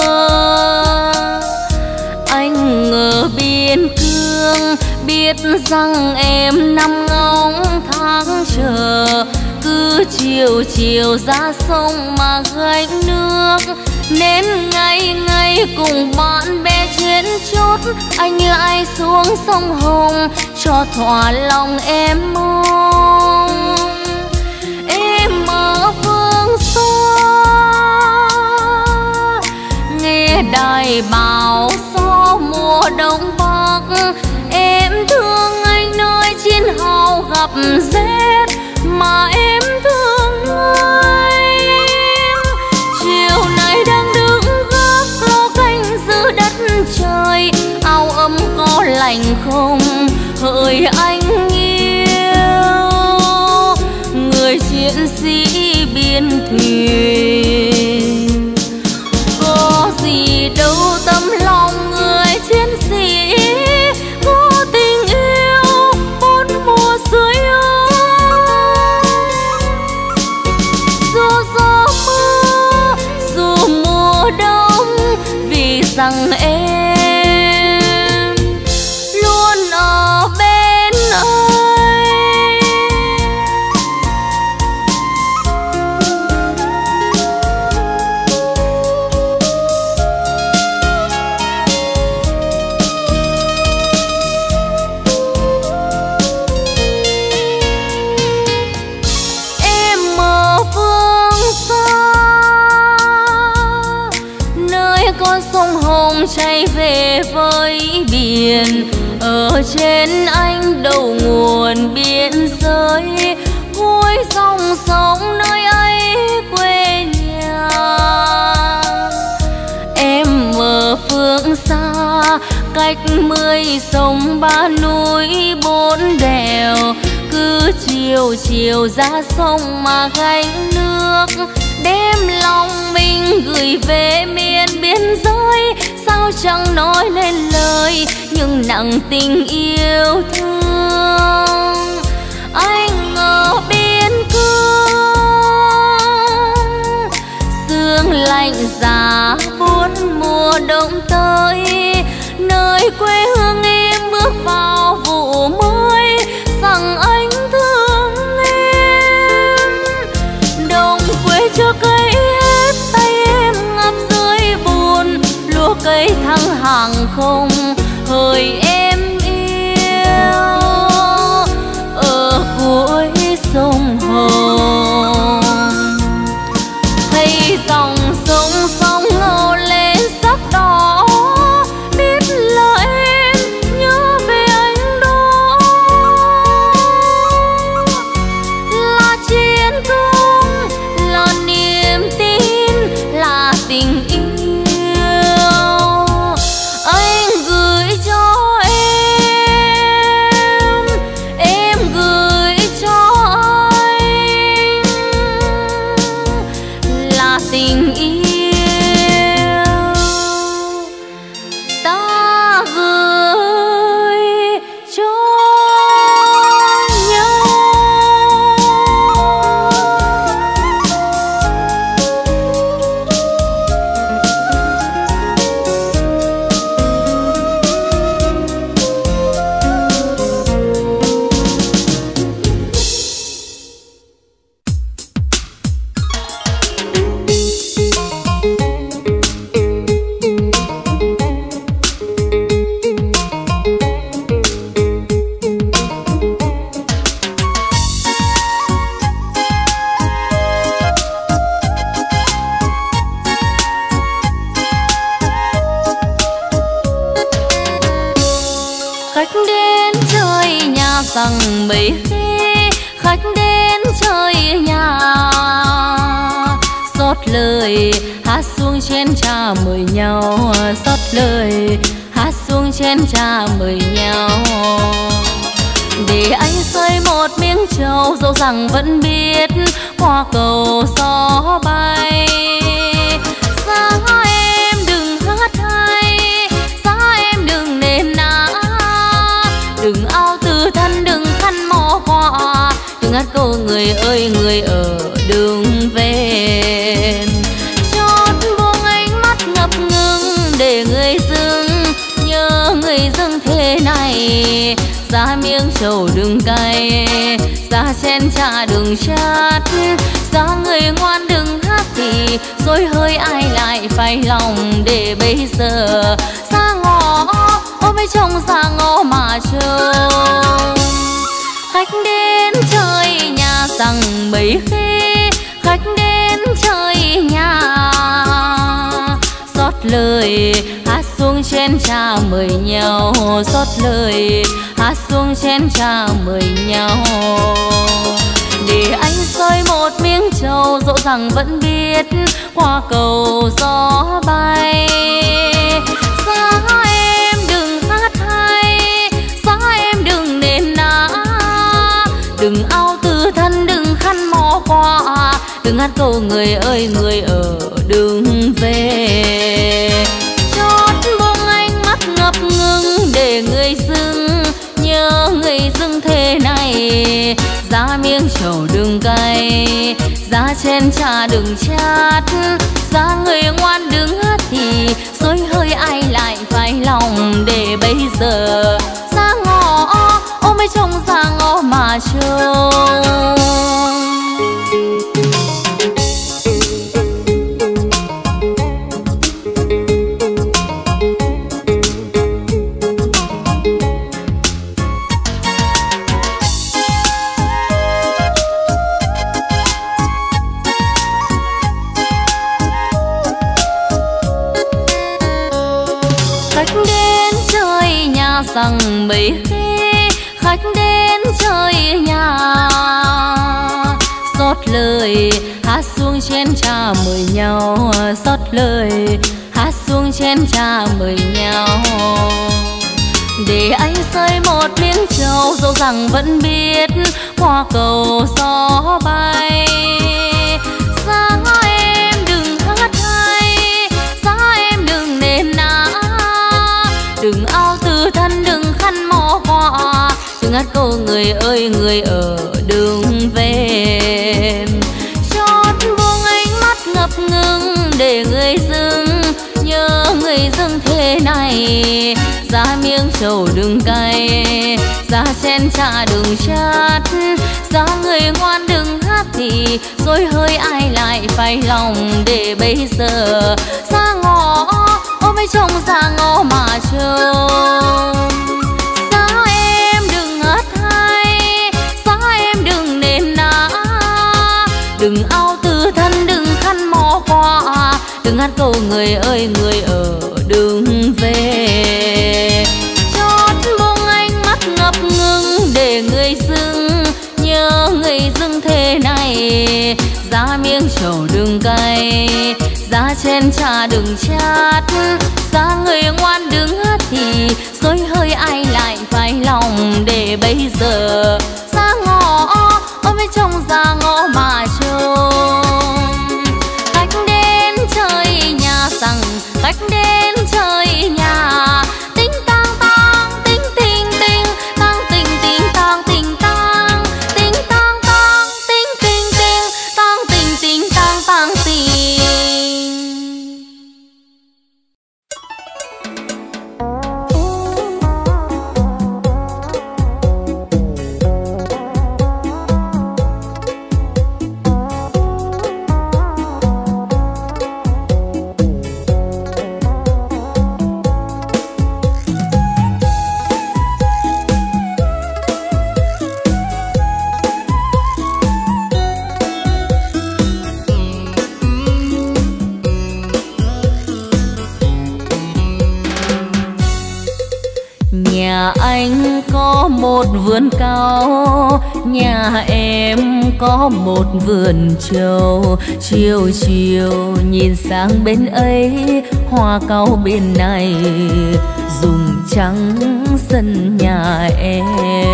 Anh ở biên cương biết rằng em nằm ngóng tháng chờ, cứ chiều chiều ra sông mà gánh nước. Nên ngày ngày cùng bạn bè chuyến chốt, anh lại xuống sông Hồng cho thỏa lòng em mong. Em ở phương xa nghe đài báo gió mùa đông bắc. Em thương anh nơi chiến hào gặp rét mà em thương anh. Chiều nay đang đứng gác lo canh giữ đất trời, áo ấm có lạnh không hỡi anh yêu. Người chiến sĩ biên thuyền có gì đâu tấm lòng người chiến sĩ, có tình yêu bốn mùa dưới ấm. Dù gió mưa dù mùa đông, vì rằng em luôn ở bên anh. Em ở phương xa con sông Hồng chảy về với biển. Ở trên anh đầu nguồn biên giới, cuối dòng sông nơi ấy quê nhà. Em ở phương xa cách mười sông ba núi bốn đèo, cứ chiều chiều ra sông mà gánh nước, đem lòng mình gửi về miền biên giới. Sao chẳng nói nên lời nhưng nặng tình yêu thương. Anh ở biên cương, sương lạnh giá buốt mùa đông tới, nơi quê hương em bước vào vụ mới, rằng anh thương em. Đồng quê chưa cây hết, tay em ngập dưới bùn, lúa cây thăng hàng không hỡi em yêu. Ở cuối sông Hồng thấy dòng sông sông ngầu lên sắc đỏ, biết là em nhớ về anh đó. Là chiến công, là niềm tin, là tình yêu anh gửi cho em, em gửi cho anh, là tình yêu ta gửi cho nhau. Khách đến chơi nhà rằng mấy khi, khách đến chơi nhà xót lời hát xuống chén trà mời nhau, xót lời hát xuống chén trà mời nhau. Để anh rơi một miếng trầu dẫu rằng vẫn biết qua cầu gió bay. Giá em đừng hát hay, giá em đừng nền ná, đừng ao từ thân đừng khăn mò qua, đừng hát câu người ơi người ở đường về. Chót buông ánh mắt ngập ngừng để người dưng nhớ người dưng thế này. Giá miếng trầu đừng cay, giá chén trà đừng chát, giá người ngoan đừng hát thì rồi hơi ai lại phải lòng. Để bây giờ xa ngõ ôm mấy chồng xa ngõ mà trông. Khách đến chơi nhà rằng mấy khi, khách đến chơi nhà xót lời hát xuống chén trà mời nhau, xót lời hát xuống chén trà mời nhau. Để anh rơi một miếng trầu dẫu rằng vẫn biết qua cầu gió bay. Giá em đừng hát hay, giá em đừng nền ná, đừng ao từ thân đừng khăn mò qua, đừng hát câu người ơi người ở đường về. Chót buông ánh mắt ngập ngừng để người dưng nhớ người dưng thế này. Giá miếng trầu đừng cay, giá chén trà đừng chát, giá người ngoan đừng hát thì rồi hơi ai lại phải lòng. Để bây giờ ra ngõ ôm mấy chồng ra ngõ mà trông. rằng mấy khi khách đến chơi nhà, xót lời hát xuống chén trà mời nhau, xót lời hát xuống chén trà mời nhau. Để anh rơi một miếng trầu, dẫu rằng vẫn biết hoa cầu gió bay. Giá em đừng hát hay, giá em đừng nền ná, đừng ao từ thân, đừng khăn mò quạ, đừng hát câu người ơi người ở đường về. Chót buông ánh mắt ngập ngừng để người dưng nhớ người dưng thế này. Giá miếng trầu đừng cay, giá chén trà đừng chát, giá người ngoan đừng hát thì rồi hơi ai lại phải lòng. Để bây giờ ra ngõ ôm mấy chồng ra ngõ mà trông. Giá em đừng hát hay, giá em đừng nền ná, đừng ao từ thân, đừng khăn mò quạ, đừng hát câu người ơi người ở đường về. Chót buông ánh mắt ngập ngừng để người dưng nhớ người dưng thế này. Giá miếng trầu đừng cay, giá chén trà đừng chát, giá người ngoan đừng hát thì rồi hơi ai lại phải lòng. Để bây giờ ra ngõ ôm mấy chồng ra ngõ mà trông. Khách đến chơi nhà rằng khách đến chơi nhà, tinh tang tang tinh tinh tinh tang tinh tinh tang tinh tang tinh tang tang tinh tinh tinh tang tinh tinh tang tang tinh. Nhà anh có một vườn cao, nhà em có một vườn trầu. Chiều chiều nhìn sang bên ấy, hoa cau bên này dùng trắng sân nhà em.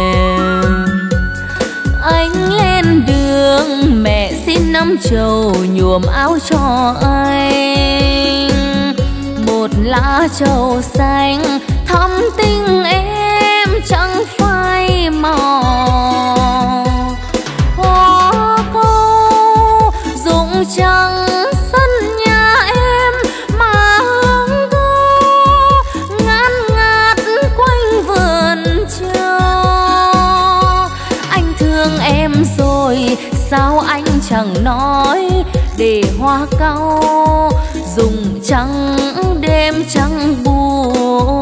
Anh lên đường mẹ xin năm trầu nhuộm áo cho anh. Một lá trầu xanh thắm tình em chẳng phai màu. Hoa câu rụng trắng sân nhà em mà hương thu ngát ngát quanh vườn trầu. Anh thương em rồi sao anh chẳng nói, để hoa cau rụng trắng đêm trắng buồn.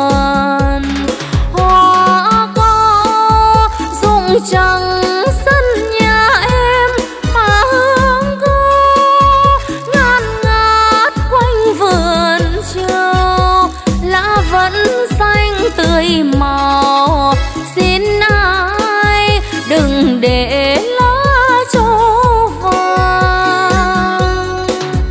Hoa cau rụng trắng sân nhà em mà hương thu ngát ngát quanh vườn trầu. Lá vẫn xanh tươi màu, xin ai đừng để lá trầu vàng.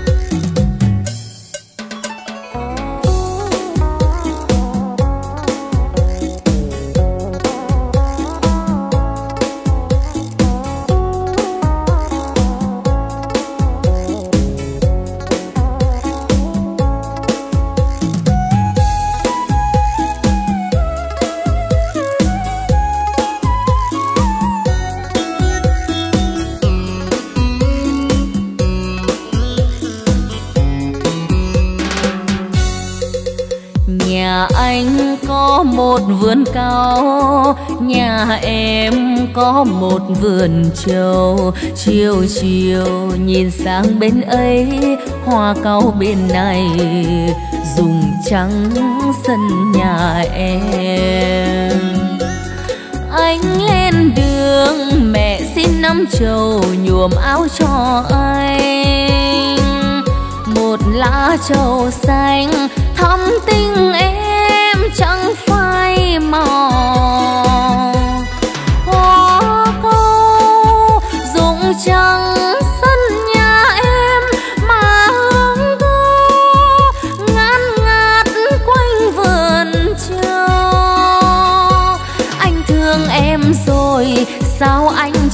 Nhà anh có một vườn cao, nhà em có một vườn trầu. Chiều chiều nhìn sang bên ấy, hoa cau bên này dùng trắng sân nhà em. Anh lên đường mẹ xin năm trầu nhuộm áo cho anh. Một lá trầu xanh thắm tình em chẳng phai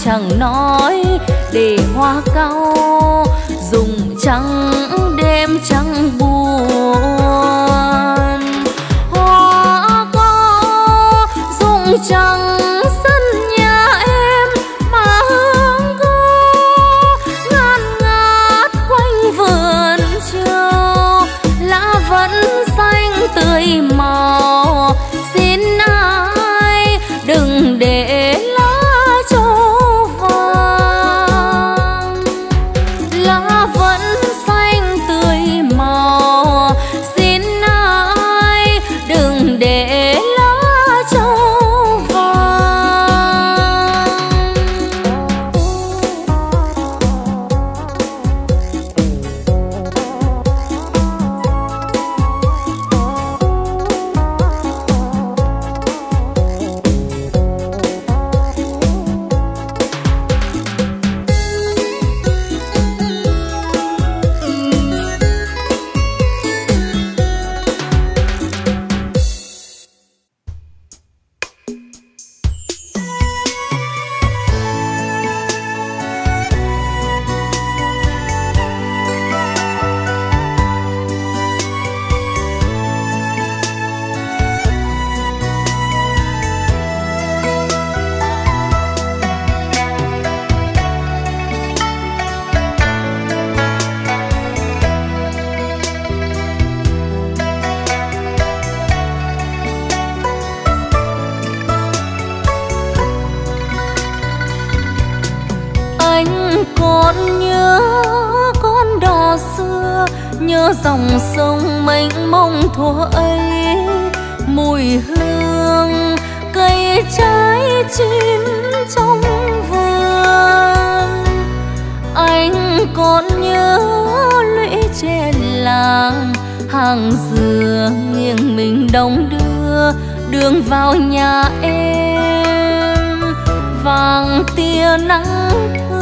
chẳng nói để hoa cau dùng trắng đêm trắng buồn. Hoa có dùng trắng sân nhà em mà hương có ngát ngát quanh vườn châu, lá vẫn xanh tươi màu. Xin ai đừng để lá trổ vàng, lá vẫn xanh tươi màu. Xin ai đừng để lá trổ vàng. Còn nhớ con đò xưa, nhớ dòng sông mênh mông thuở ấy, mùi hương cây trái chín trong vườn. Anh còn nhớ lũy tre làng, hàng dừa nghiêng mình đông đưa đường vào nhà em. Vàng tia nắng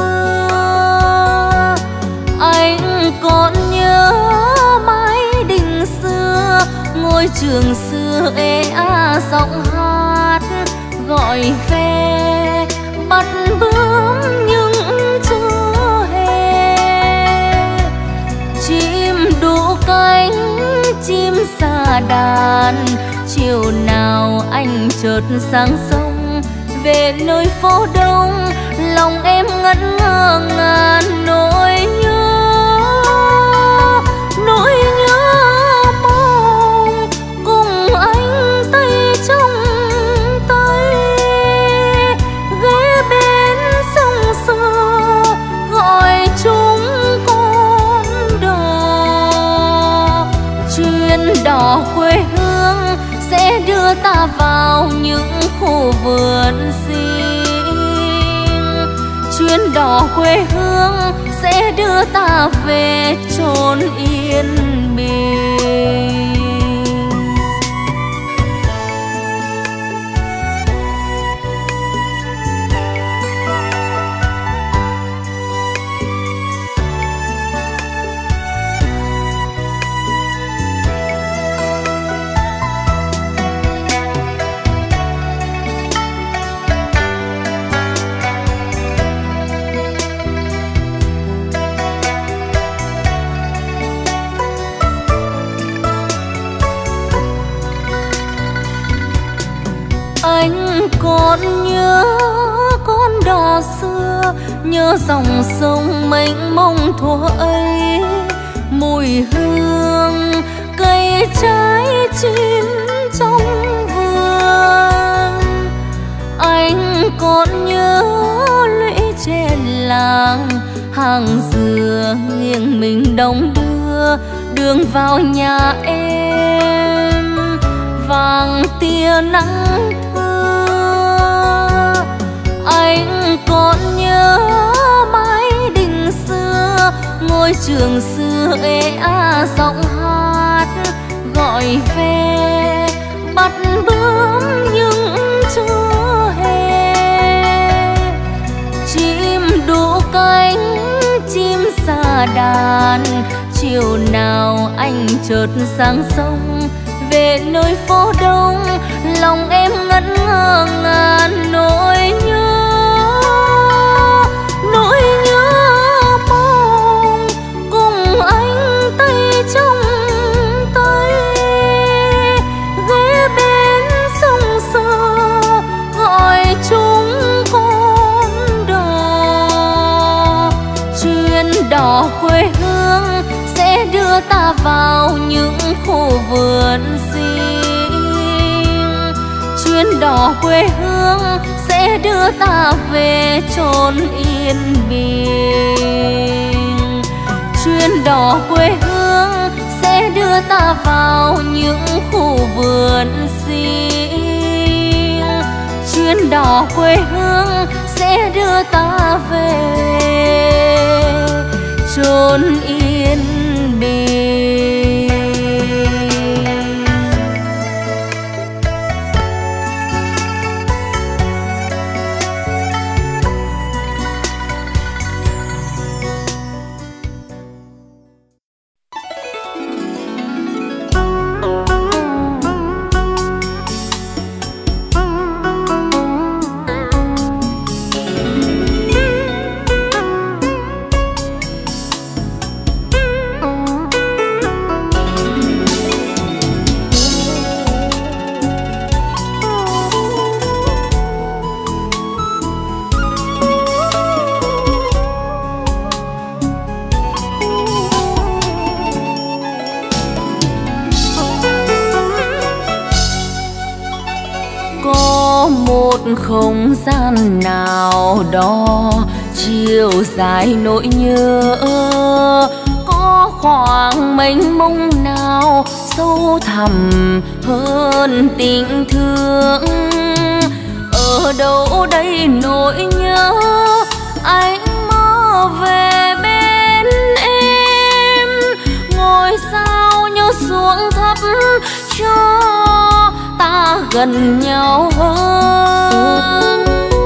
anh còn nhớ mái đình xưa, ngôi trường xưa ê a giọng hát gọi về bắt bướm nhưng chưa hè. Chim đu cánh chim xa đàn, chiều nào anh chợt sang sông về nơi phố đông. Lòng em ngẩn ngơ ngàn nỗi nhớ, nỗi nhớ mong cùng anh tay trong tay, ghé bên sông xưa gọi chúng con đò. Chuyến đò quê hương sẽ đưa ta vào những khu vườn xinh. Chuyến đò quê hương sẽ đưa ta về chốn yên bình. Anh còn nhớ con đò xưa, nhớ dòng sông mênh mông thuở ấy, mùi hương cây trái chín trong vườn. Anh còn nhớ lũy tre làng, hàng dừa nghiêng mình đông đưa đường vào nhà em. Vàng tia nắng anh còn nhớ mái đình xưa, ngôi trường xưa ê a giọng hát gọi về bắt bướm nhưng chưa hè. Chim đu cánh chim xa đàn, chiều nào anh chợt sang sông về nơi phố đông. Lòng em ngẩn ngơ ngàn nỗi nhớ, vào những khu vườn xinh. Chuyến đò quê hương sẽ đưa ta về chốn yên bình. Chuyến đò quê hương sẽ đưa ta vào những khu vườn xinh. Chuyến đò quê hương sẽ đưa ta về chốn yên bình. Không gian nào đó chiều dài nỗi nhớ, có khoảng mênh mông nào sâu thẳm hơn tình thương. Ở đâu đây nỗi nhớ anh mơ về bên em, ngôi sao nhô xuống thấp cho ta gần nhau hơn.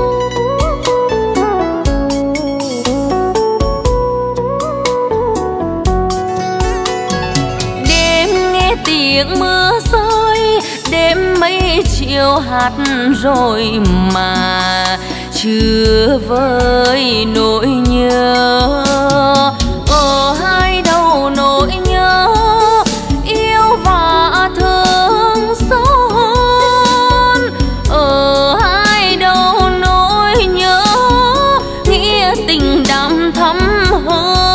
Đêm nghe tiếng mưa rơi, đêm mây chiều hạt rồi mà chưa vơi nỗi nhớ. Ở hai đầu nỗi nhớ yêu và thương sâu. Ở hai đầu nỗi nhớ nghĩa tình đậm thắm hơn.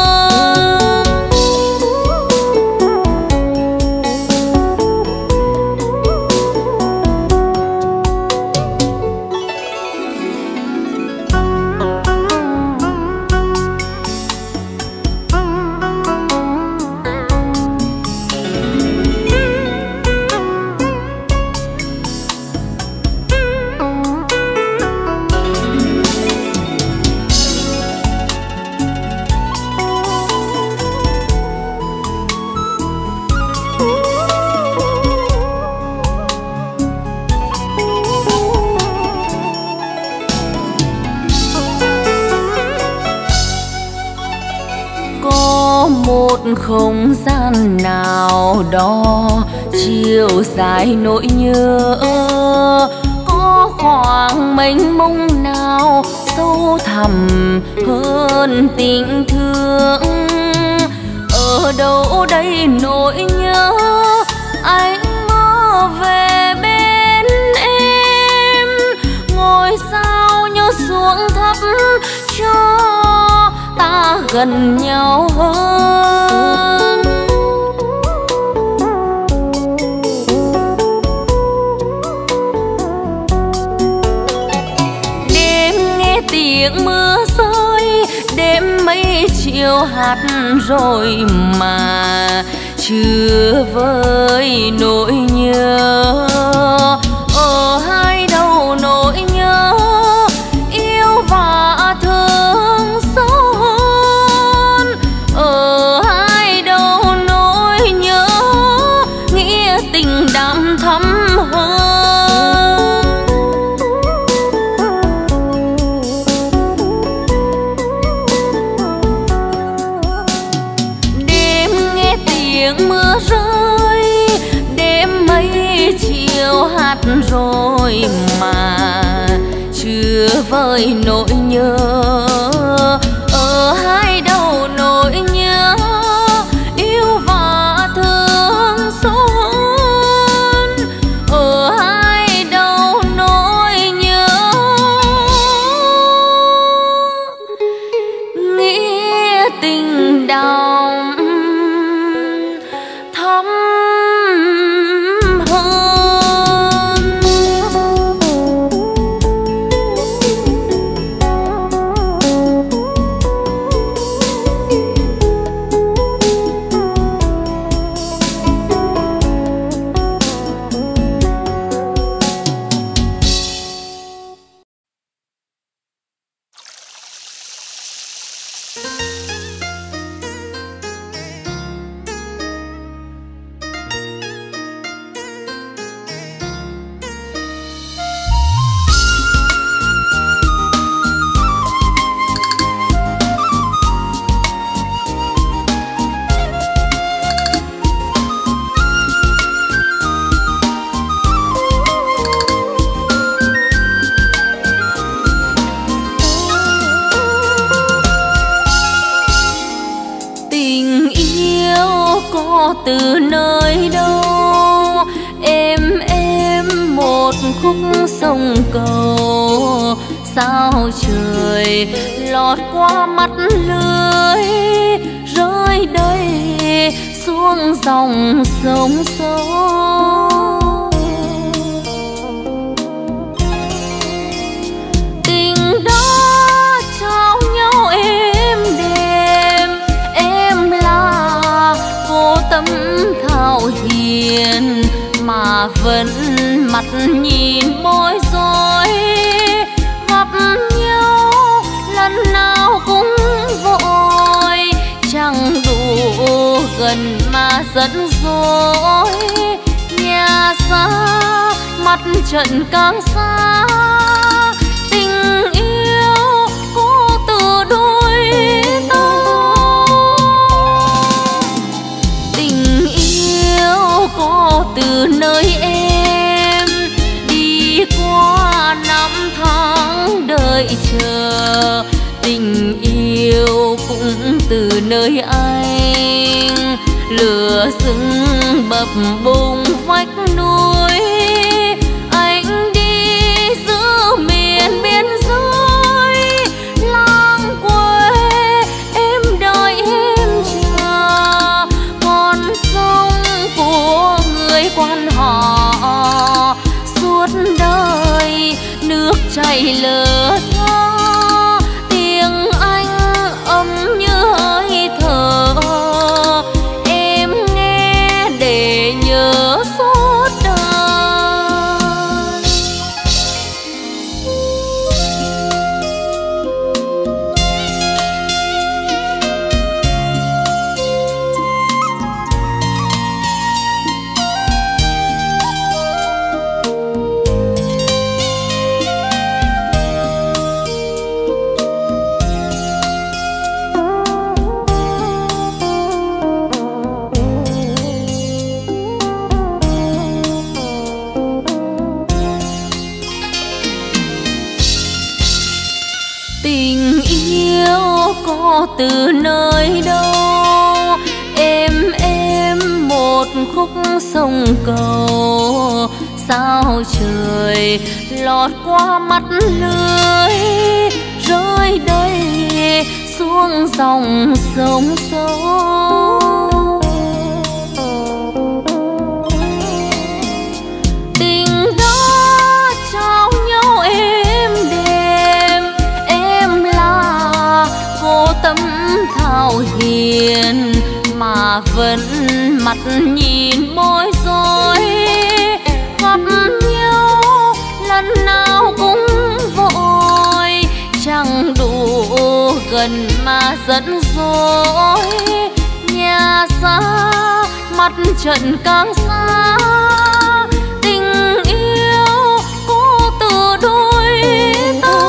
Không gian nào đó chiều dài nỗi nhớ, có khoảng mênh mông nào sâu thẳm hơn tình thương. Ở đâu đây nỗi nhớ anh mơ về bên em, ngôi sao nhô xuống thấp cho ta gần nhau hơn. Đêm nghe tiếng mưa rơi, đêm mây chiều hạt rồi mà chưa vơi nỗi nhớ. Ở hai đầu nỗi nhớ yêu và thương sâu hơn. Ở hai đầu nỗi nhớ nghĩa tình đậm thắm hơn. Đêm nghe tiếng mưa rơi, đêm mây chiều hạt rồi mà chưa vơi nỗi nhớ. Ở hai đầu nỗi nhớ yêu và thương sâu hơn. Ở hai đầu nỗi nhớ nghĩa tình đậm khúc sông cầu, sao trời lọt qua mắt lưới, rơi đây xuống dòng sông sâu. Tình đó trao nhau êm đềm, em là cô tấm thảo hiền mà vẫn mặt nhìn bối rối. Gặp nhau lần nào cũng vội, chẳng đủ gần mà dẫn dối. Nhà xa mặt trận càng xa, tình yêu cô từ đôi ta. Tình yêu cô từ nơi em, đi qua năm tháng đợi chờ. Tình yêu cũng từ nơi anh, lửa rừng bập bùng vách núi. Anh đi giữa miền biên giới, làng quê em đợi em chờ. Con sông của người quan họ, suốt đời nước chảy lờ thơ. Tiếng anh ấm như hơi thở, em nghe để nhớ suốt đời. Tình yêu có từ nơi đâu, em em một khúc sông cầu. Sao trời lọt qua mắt lưới, rơi đây xuống dòng sông sâu. Tình đó trao nhau êm đềm, em là cô tấm thảo hiền mà vẫn mặt nhìn bối rối. Gặp nhau lần nào cũng vội, chẳng đủ gần mà dẫn dối. Nhà xa mặt trận càng xa, tình yêu cô từ đôi ta.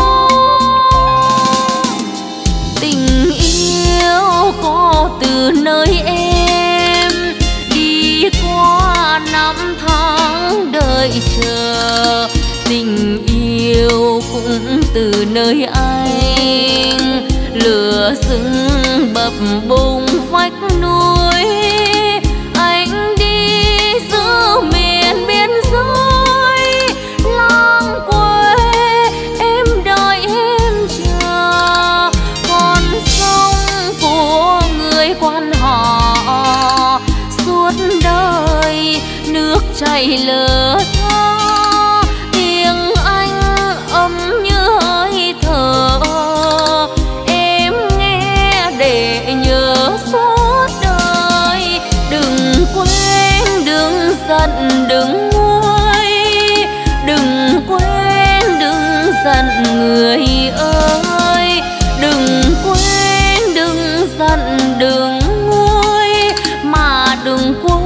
Tình yêu cô từ nơi em, đi qua năm tháng đợi chờ. Tình yêu cũng từ nơi anh, lửa rừng bập bùng vách núi. Anh đi giữa miền biên giới, làng quê em đợi em chờ. Con sông của người quan họ, suốt đời nước chảy lờ thơ. Tiếng anh ấm như hơi thở, em nghe để nhớ suốt đời. Đừng quên đừng giận đừng nguôi, đừng quên đừng giận người ơi. Đừng quên đừng giận đừng nguôi, mà đừng quên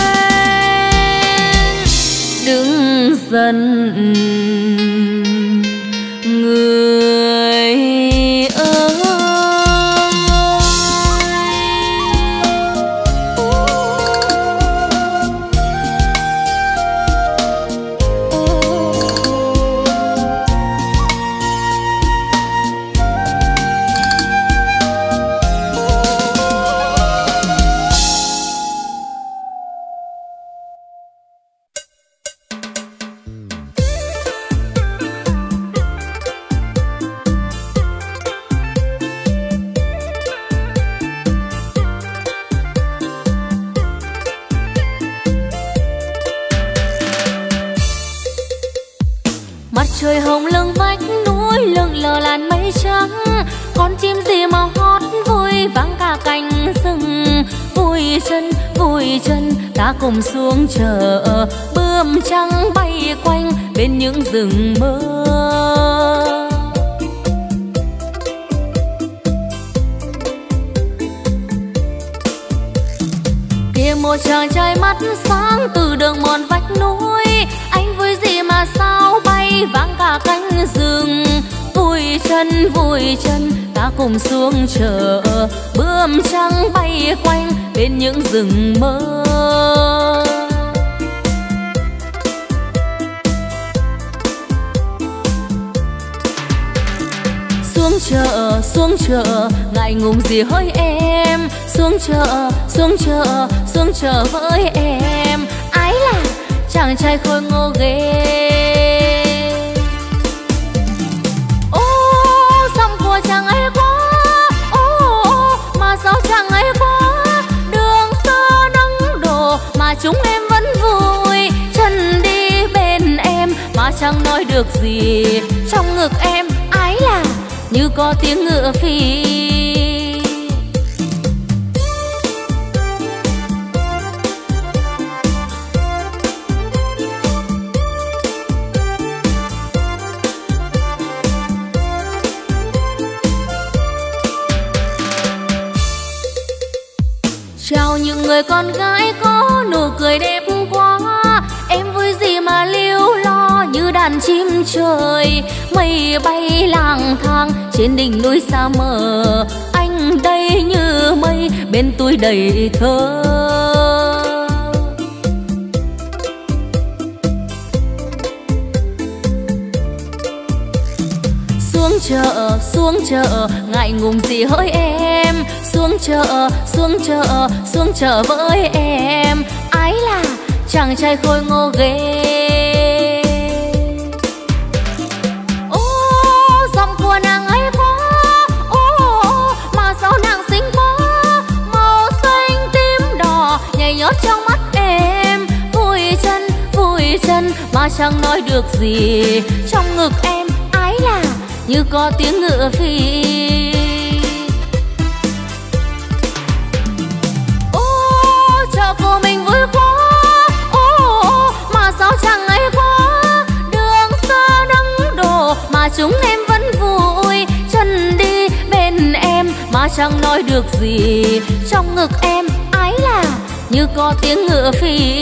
đừng giận người ơi. trời hồng lưng vách núi lượn lờ làn mây trắng. Con chim gì mà hót vui vang cả cánh rừng. Vui chân vui chân ta cùng xuống chợ, bướm trắng bay quanh bên những rừng mơ. Kia một chàng trai mắt sáng từ đường mòn vách núi, anh vui gì mà sao bay vang cả cánh rừng. Vui chân vui chân ta cùng xuống chợ, bướm trắng bay quanh bên những rừng mơ. Xuống chợ xuống chợ ngại ngùng gì hỡi em. Xuống chợ xuống chợ xuống chợ với em. Ái là chàng trai khôi ngô ghê. Ô dòng của chàng ấy quá, ô mà sao chàng ấy quá. Đường xưa nắng đổ mà chúng em vẫn vui. Chân đi bên em mà chẳng nói được gì. Trong ngực em ái là như có tiếng ngựa phi. Chào những người con gái có nụ cười đẹp quá. Em vui gì mà liêu lo như đàn chim trời. Mây bay lang thang trên đỉnh núi xa mờ. Anh đây như mây bên tôi đầy thơ. Xuống chợ xuống chợ ngại ngùng gì hỡi em. Xuống chợ xuống chợ xuống chợ với em. Ái là chàng trai khôi ngô ghê. Ô dòng của nàng ấy quá, ô mà sao nàng xinh quá. Màu xanh tím đỏ nhảy nhót trong mắt em. Vui chân vui chân mà chẳng nói được gì. Trong ngực em ái là như có tiếng ngựa phi. Ô chợ của mình vui quá, ô mà sao chẳng ấy quá. Đường xa nắng đổ mà chúng em vẫn vui. Chân đi bên em mà chẳng nói được gì. Trong ngực em ái là như có tiếng ngựa phi.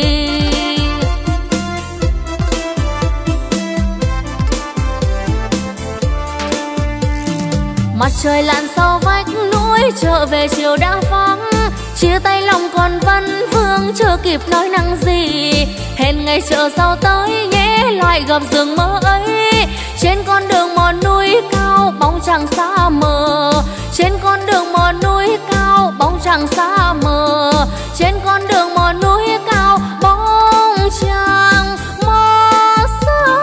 Mặt trời lặn sau vách núi trở về chiều đã vắng. Chia tay lòng còn vấn vương chưa kịp nói năng gì. Hẹn ngày chợ sau tới nhé lại gặp rừng mơ ấy. Trên con đường mòn núi cao bóng trăng xa mờ. Trên con đường mòn núi cao bóng trăng xa mờ. Trên con đường mòn núi cao bóng trăng mơ xa.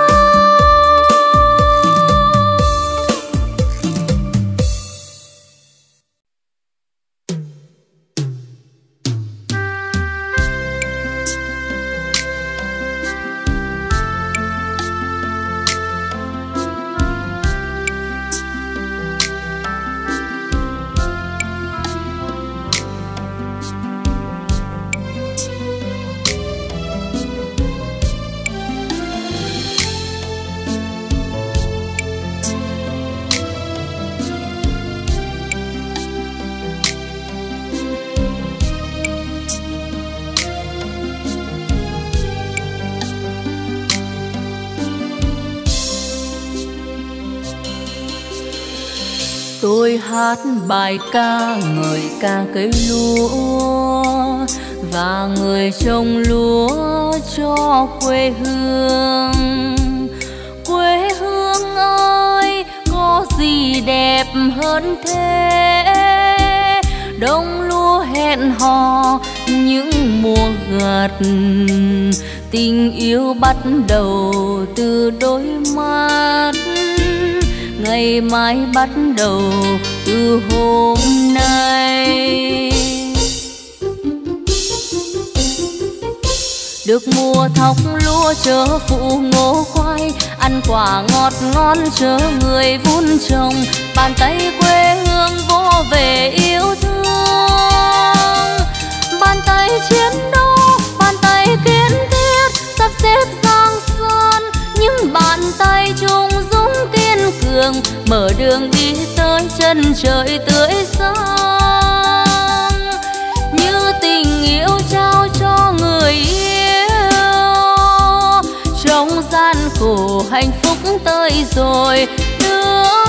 Tôi hát bài ca ngợi ca cây lúa và người trồng lúa cho quê hương. Quê hương ơi, có gì đẹp hơn thế? Đông lúa hẹn hò những mùa gặt, tình yêu bắt đầu từ đôi mắt. Ngày mai bắt đầu từ hôm nay. Được mùa thóc lúa chớ phụ ngô khoai, ăn quả ngọt ngon chớ người vun trồng. Bàn tay quê hương vô về yêu thương, bàn tay chiến đấu, bàn tay kiên thiết sắp xếp giang sơn. Những bàn tay trung dũng kiên cường mở đường đi tới chân trời tươi sáng. Như tình yêu trao cho người yêu, trong gian khổ hạnh phúc tới rồi. Đường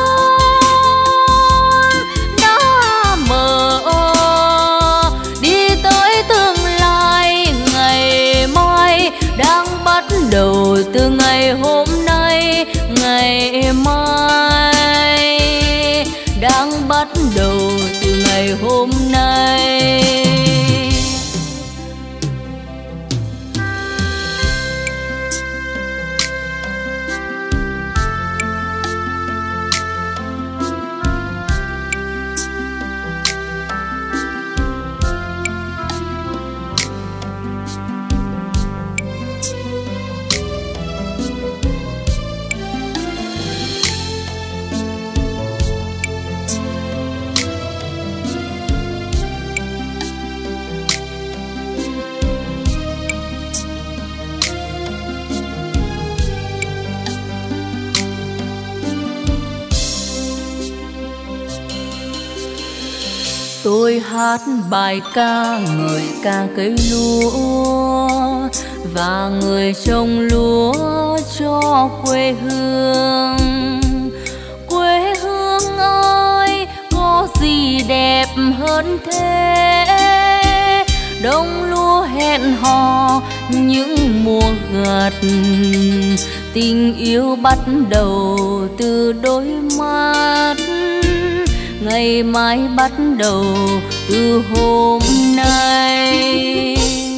lối đã mở đi tới tương lai, ngày mai đang bắt đầu từ ngày hôm nay. Ngày mai đang bắt đầu từ ngày hôm nay. Tôi hát bài ca ngợi ca cây lúa và người trồng lúa cho quê hương. Quê hương ơi, có gì đẹp hơn thế? Đông lúa hẹn hò những mùa gặt, tình yêu bắt đầu từ đôi mắt. Ngày mai bắt đầu từ hôm nay.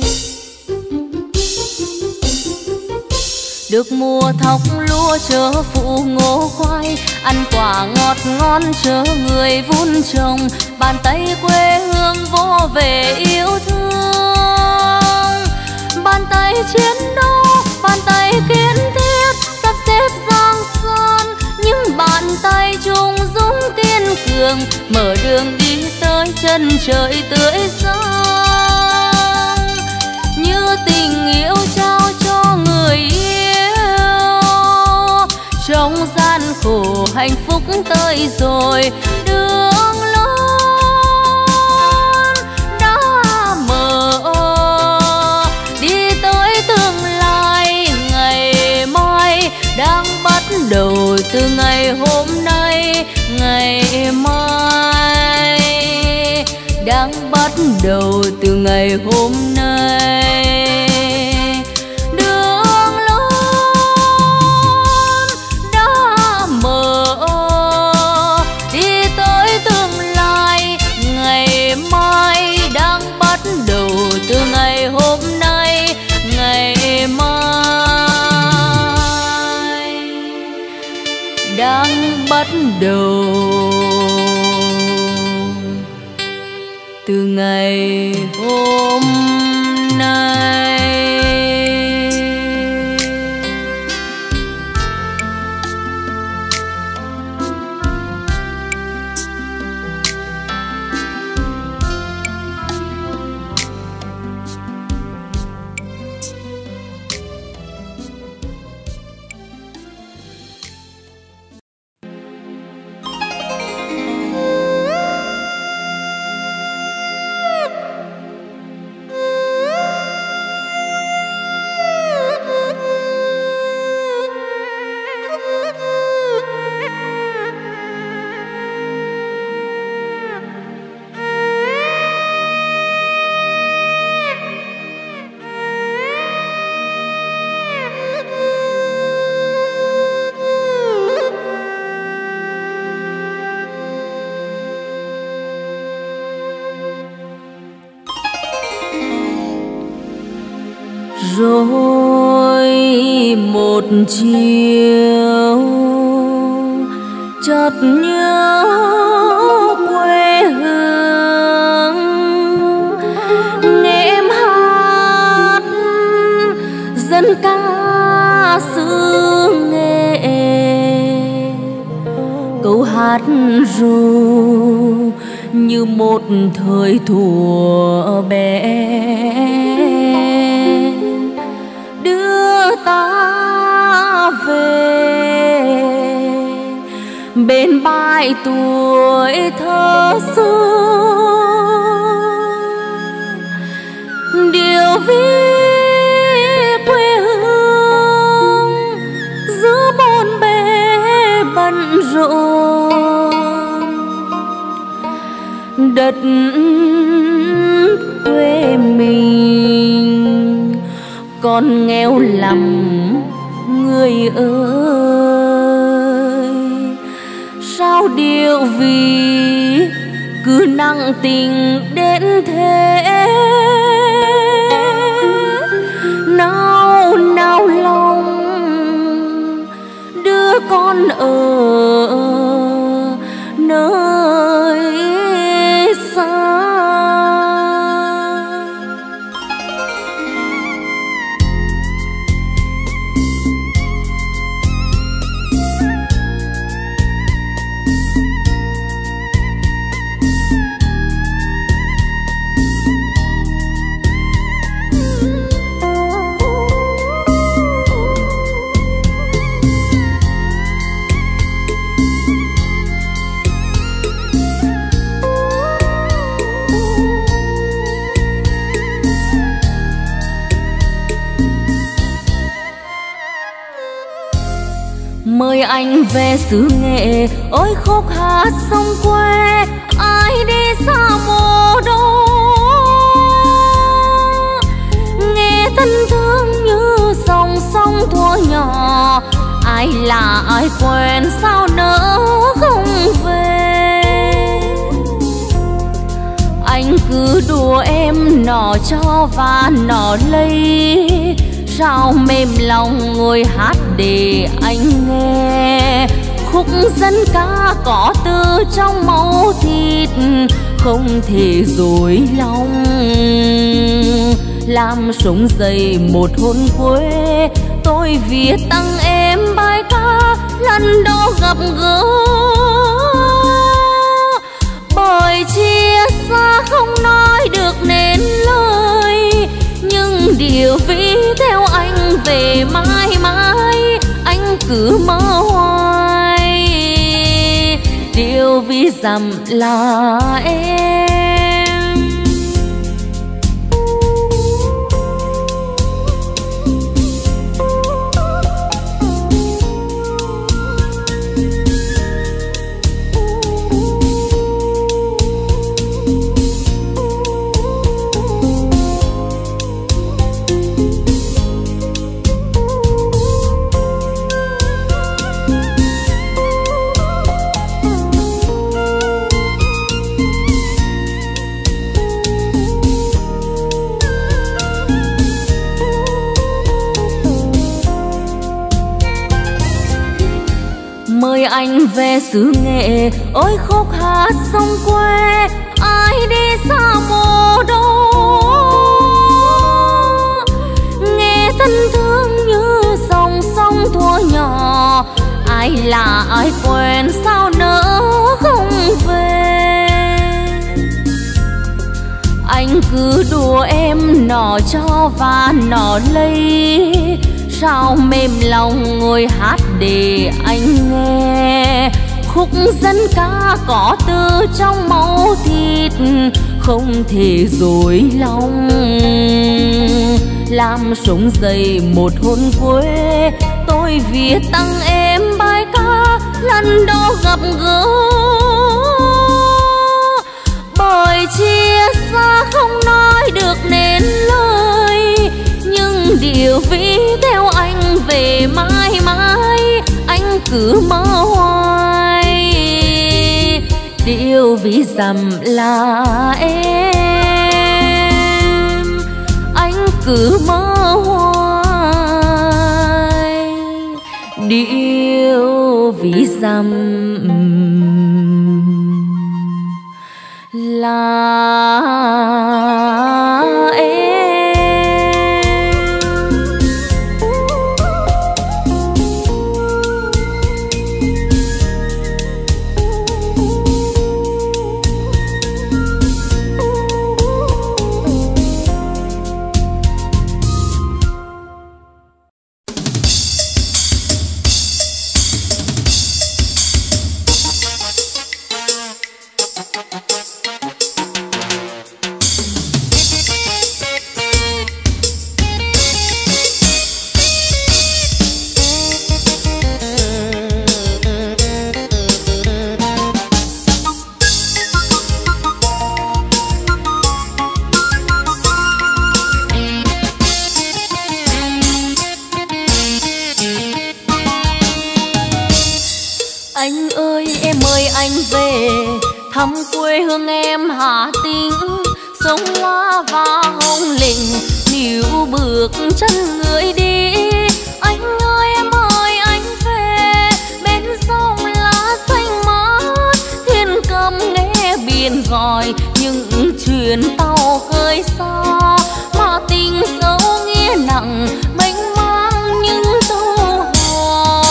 Được mùa thóc lúa chớ phụ ngô khoai, ăn quả ngọt ngon chớ người vun trồng. Bàn tay quê hương vô về yêu thương, bàn tay chiến đấu, bàn tay kiên thiết sắp xếp giang sơn. Những bàn tay trung dũng kiên cường mở đường đi tới chân trời tươi sáng. Như tình yêu trao cho người yêu, trong gian khổ hạnh phúc tới rồi. Đường lớn đã mở đi tới tương lai, ngày mai đang bắt đầu từ ngày hôm nay. Ngày mai đang bắt đầu từ ngày hôm nay. Đường lớn đã mở đi tới tương lai, ngày mai đang bắt đầu từ ngày hôm nay. Ngày mai đang bắt đầu từ ngày hôm nay. Rồi một chiều chợt nhớ quê hương, nghe em hát dân ca xứ Nghệ. Câu hát ru như một thời thuở bé đưa ta về bên bãi tuổi thơ xưa. Điều ví quê hương giữa bộn bề bận rộn, đất quê mình còn nghèo lắm người ơi. Sao điều vì cứ nặng tình đến thế, nao nao lòng đứa con ở nơi xa. Mời anh về xứ Nghệ, ôi khúc hát sông quê, ai đi xa mồ đó. Nghe thân thương như dòng sông thuở nhỏ, ai là ai quen sao nỡ không về. Anh cứ đùa em nọ cho và nọ lấy, sao mềm lòng ngồi hát để anh nghe. Khúc dân ca có từ trong máu thịt, không thể dối lòng. Làm sống dậy một hồn quê, tôi viết tặng em bài ca lần đó gặp gỡ. Bởi chia xa không nói được nên lời, nhưng điều ví theo anh về mãi mãi, anh cứ mơ hoài. Điều ví dặm là em. Mời anh về xứ Nghệ, ôi khúc hát sông quê, ai đi xa mồ đó. Nghe thân thương như dòng sông thuở nhỏ, ai là ai quen sao nỡ không về. Anh cứ đùa em nọ cho và nọ lấy, sao mềm lòng ngồi hát để anh nghe. Khúc dân ca có từ trong máu thịt, không thể dối lòng. Làm sống dậy một hồn quê, tôi viết tặng em bài ca lần đó gặp gỡ. Bởi chia xa không nói được nên lời, nhưng điều ví theo anh về mãi mãi, anh cứ mơ hoài. Điều ví dặm là em, anh cứ mơ hoài. Điều ví dặm là em. anh về thăm quê hương em Hà Tĩnh, sông hoa và hồng lĩnh níu bước chân người đi. Anh ơi em ơi anh về bên sông lá xanh mát, thiên cầm nghe biển gọi những chuyến tàu khơi xa, mà tình sâu nghĩa nặng mênh mang những câu hò.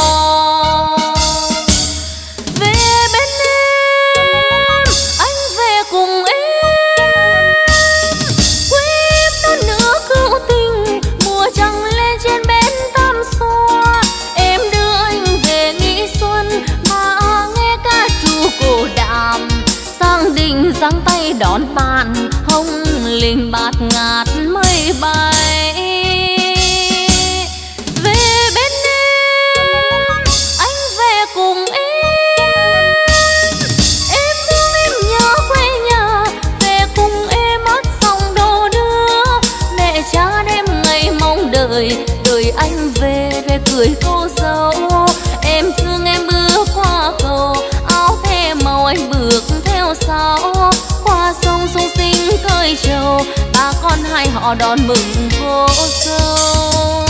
Về bên em anh về cùng em, quê em non nữa cứu tình mùa trăng lên trên bến Tam Xoa. Em đưa anh về Nghĩ Xuân mà nghe ca trù cổ đàm, sang đình giang tay đón bạn hồng linh bạt ngát mây bay. Về bên em anh về cùng em, em thương em nhớ quê nhà, về cùng em mắt sông đồ đưa. Mẹ cha đêm ngày mong đợi, đợi anh về về cười cô dâu. Em thương em bước qua cầu, áo thề màu anh bước theo sau, qua sông sông sinh cơi trầu, ba con hai họ đón mừng cô dâu.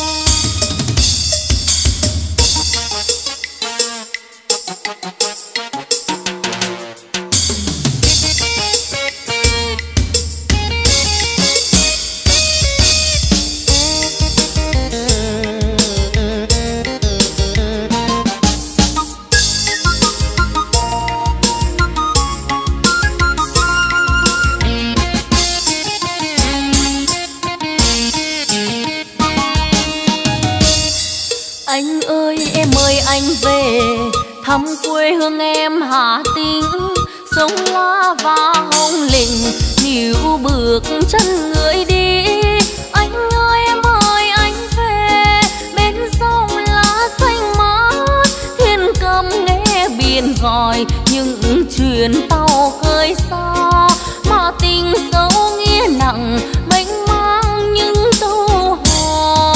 Anh ơi em ơi anh về thăm quê hương em Hà Tĩnh, sông lá và hồng lĩnh níu bước chân người đi. Anh ơi em ơi anh về bên sông lá xanh mát, thiên cầm nghe biển gọi những chuyến tàu khơi xa, mà tình sâu nghĩa nặng mênh mang những câu hò.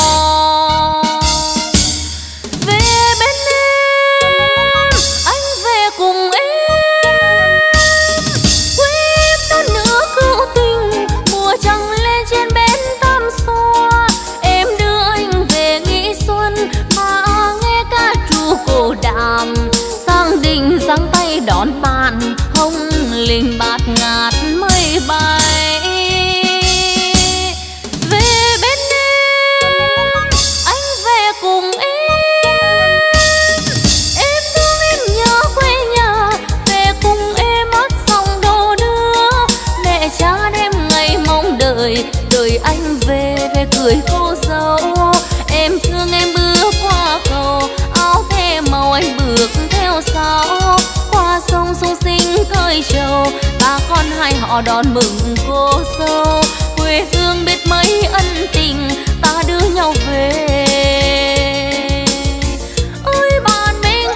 Sang đình giang tay đón bạn hồng linh bạt ngát mây bay. Về bên em anh về cùng em, em thương em nhớ quê nhà, về cùng em mắt sông đồ đưa. Mẹ cha đêm ngày mong đợi, đợi anh về về cười cô dâu. Em thương em bước qua cầu, áo thề màu anh bước theo sau, qua sông sông sinh cơi trầu, ba con hai họ đón mừng cô dâu. Quê hương biết mấy ân tình ta đưa nhau về. Ôi bạn mình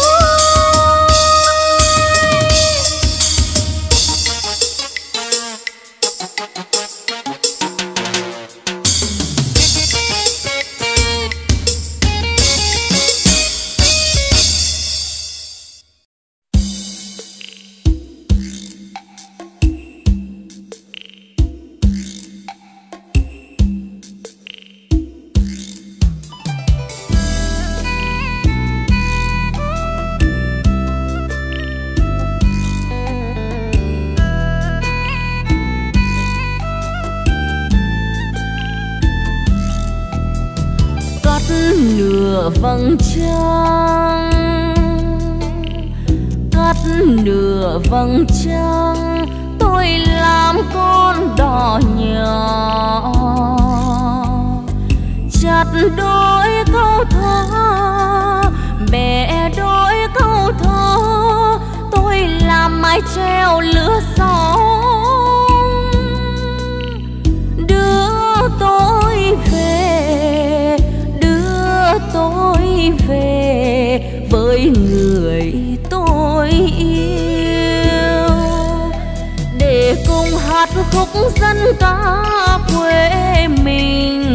nửa vầng trăng, cắt nửa vầng trăng, tôi làm con đò nhỏ, chặt đôi câu thơ, bẻ đôi câu thơ, tôi làm mái treo lửa sóng, đưa tôi về, đưa tôi về với người tôi yêu, để cùng hát khúc dân ca quê mình,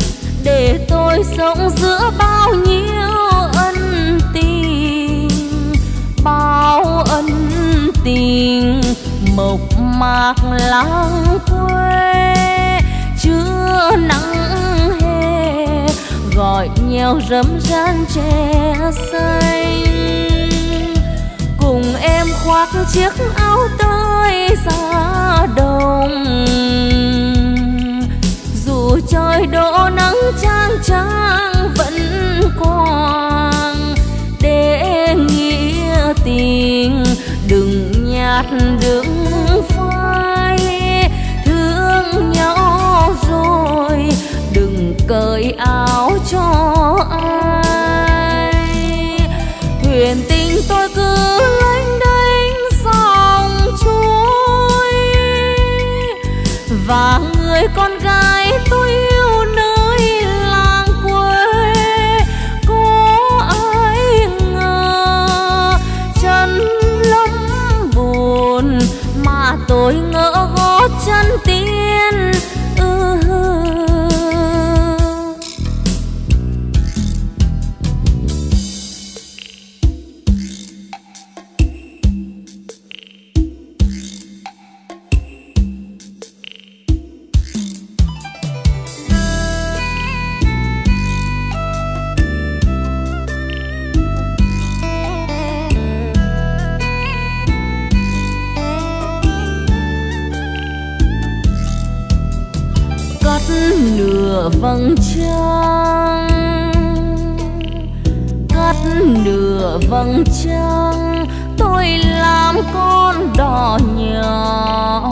để tôi sống giữa bao nhiêu ân tình. bạc làng quê, chưa nắng hè gọi nhau râm ran tre xanh. Cùng em khoác chiếc áo tơi ra đồng, dù trời đổ nắng chang chang vẫn còn để nghĩa tình đừng nhạt đừng phai. Thương nhau rồi đừng cởi áo cho ai. Thuyền tình tôi cứ lênh đênh dòng trôi, và người con gái tôi yêu nơi làng quê. Có ai ngờ chân lắm buồn mà tôi ngỡ gót chân tiên. Ừ. Nửa vầng trăng, cắt nửa vầng trăng, tôi làm con đò nhỏ.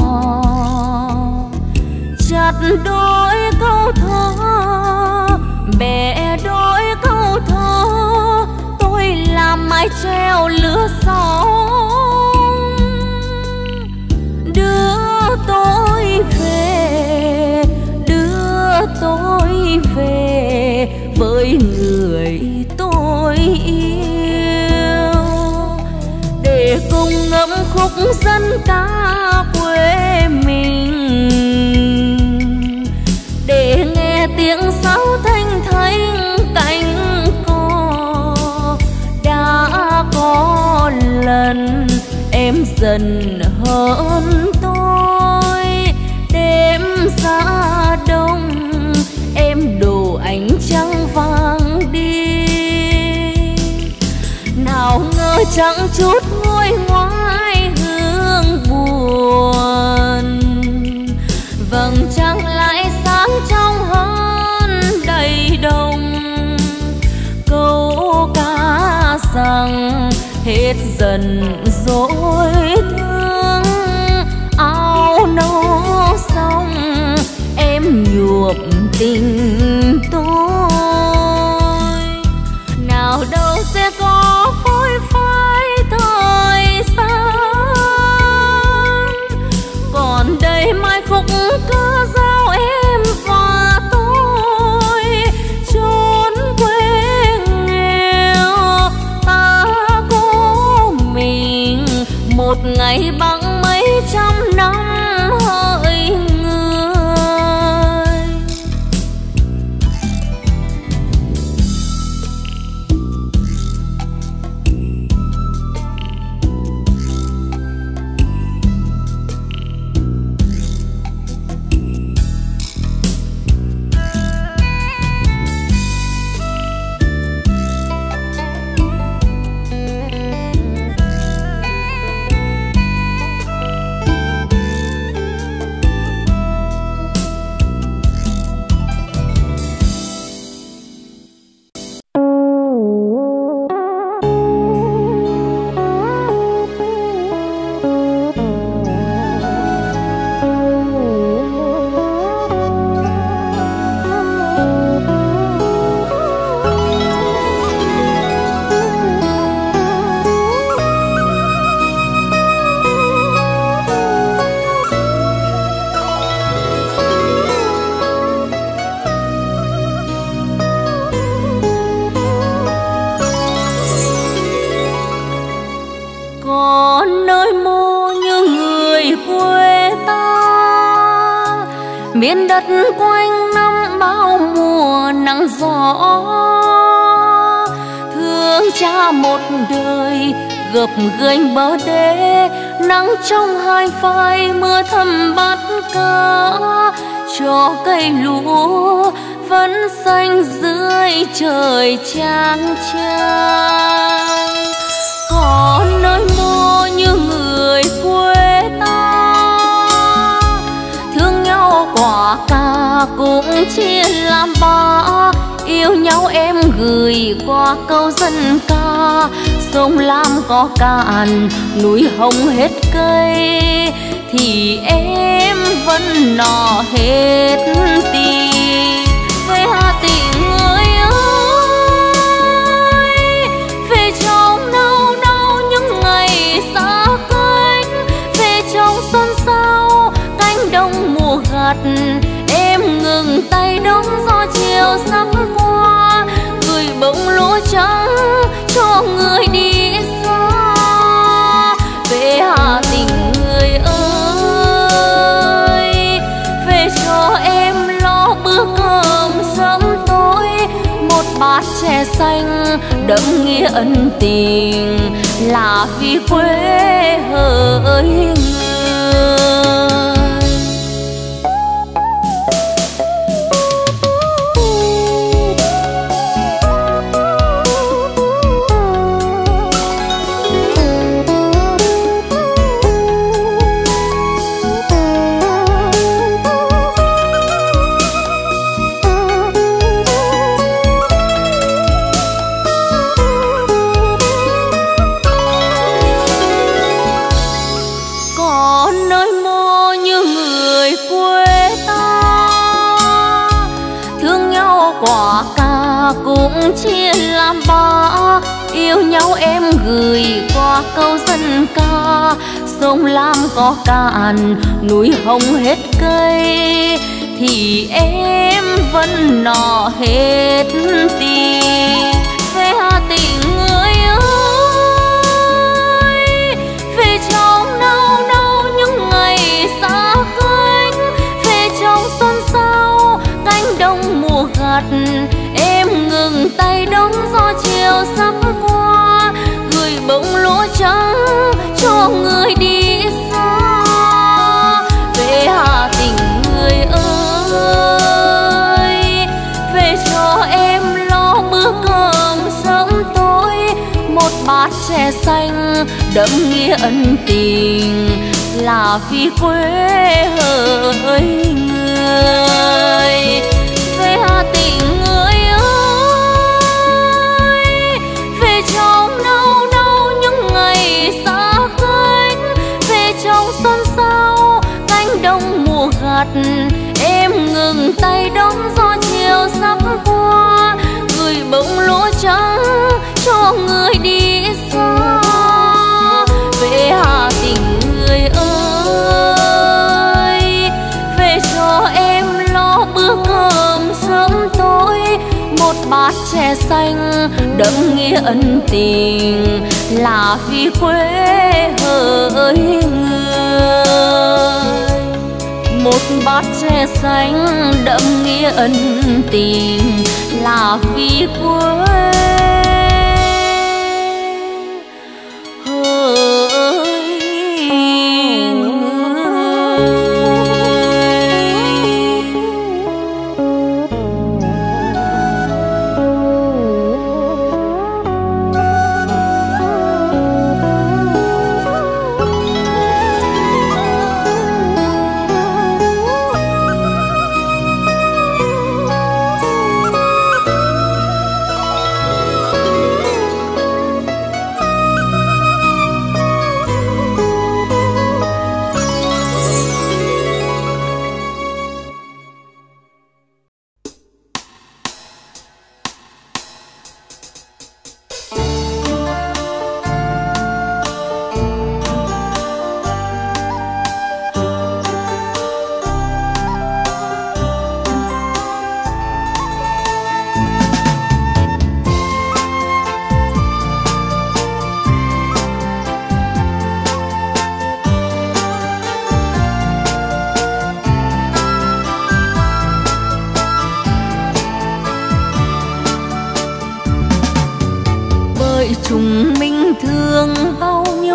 Chặt đôi câu thơ, bẻ đôi câu thơ, tôi làm mái treo lửa sóng. Đưa tôi về, tôi về với người tôi yêu, để cùng ngâm khúc dân ca quê mình, để nghe tiếng sáo thanh thanh cánh cò. Đã có lần em dần hơn tôi, đêm xa đông em đổ ánh trăng vàng đi. Nào ngờ chẳng chút nguôi ngoai hương buồn, vầng trăng lại sáng trong hơn đầy đồng. Câu ca rằng hết dần dỗi thương, áo nâu xong em nhuộm tình tôi. Nào đâu sẽ có phôi phai thời gian, còn đây mai khúc ca dao em và tôi. Chốn quê nghèo ta có mình, một ngày bằng mấy trăm năm hỡi người. miền đất quanh năm bao mùa nắng gió. Thương cha một đời gập ghềnh bờ đê, nắng trong hai vai mưa thầm bát cá, cho cây lúa vẫn xanh dưới trời chang chang. Có nơi mơ như người quê ta, thương nhau quả cà cũng chia làm ba, yêu nhau em gửi qua câu dân ca. Sông Lam có cạn núi hồng hết cây, thì em vẫn nọ hết tình. Về Hà Tĩnh người ơi, về trong đau đau những ngày xa cách, về trong xuân sao cánh đồng mùa gặt. Em ngừng tay đón gió chiều sắp qua, gửi bông lúa trắng cho người đi xa. Về Hà Tĩnh người ơi, về cho em lo bữa cơm sớm tối, một bát chè xanh đậm nghĩa ân tình, là vì quê hỡi người. Cũng chia làm ba, yêu nhau em gửi qua câu dân ca. Sông Lam có cạn núi hồng hết cây, thì em vẫn nọ hết tình. Về Hà Tĩnh người ơi, về trong đau đau những ngày xa cách, về trong xuân sao cánh đồng mùa gặt. Em ngừng tay đón gió chiều sắp qua, gửi bông lúa trắng cho người đi xa. Về Hà Tĩnh người ơi, về cho em lo bữa cơm sớm tối, một bát chè xanh đậm nghĩa ân tình, là vì quê hỡi người. Về Hà Tĩnh người ơi, về trong đau đau những ngày xa cách, về trong xuân sao cánh đồng mùa gặt. Em ngừng tay đón gió chiều sắp qua, gửi bông lúa trắng cho người đi xa. Về Hà Tĩnh người ơi, về cho em lo bữa cơm sớm tối, một bát chè xanh đậm nghĩa ân tình, là vì quê hỡi người. Một bát chè xanh đậm nghĩa ân tình, là vì quê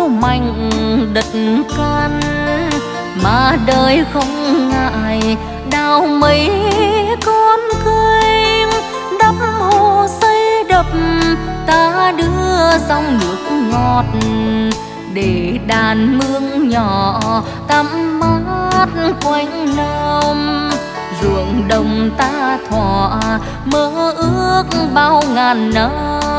máu mảnh đất can, mà đời không ngại đào mấy con kênh, đắp hồ xây đập ta đưa dòng nước ngọt, để đàn mương nhỏ tắm mát quanh năm. Ruộng đồng ta thỏa mơ ước bao ngàn năm,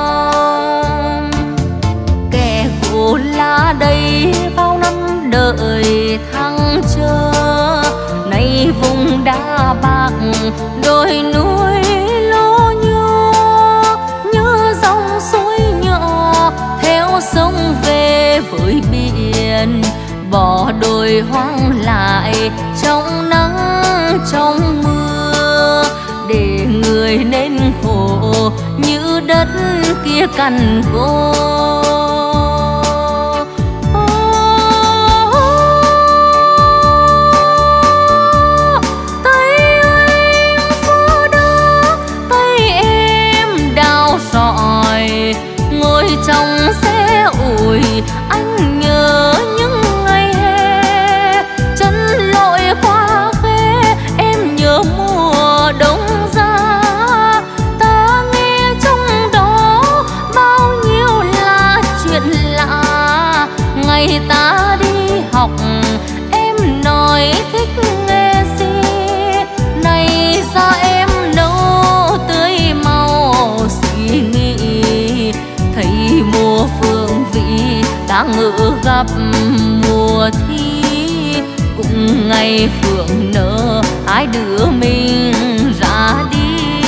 kẻ khổ lá đây bao năm đợi thăng chờ. Nay vùng đá bạc đồi núi lúa nhô, như dòng suối nhỏ theo sông về với biển, bỏ đồi hoang lại trong nắng trong mưa, để người nên khổ như đất kia cằn gỗ. Ngồi trong xe ủi anh nhớ những ngày hè, chân lội qua khe em nhớ mùa đông giá. Ta nghe trong đó bao nhiêu là chuyện lạ, ngày ta đi học em nói thích nghe gì, này ra em nấu tươi màu suy nghĩ. Thấy mùa phương vị đã ngỡ gặp mùa thi, cũng ngày phượng nở hai đứa mình ra đi.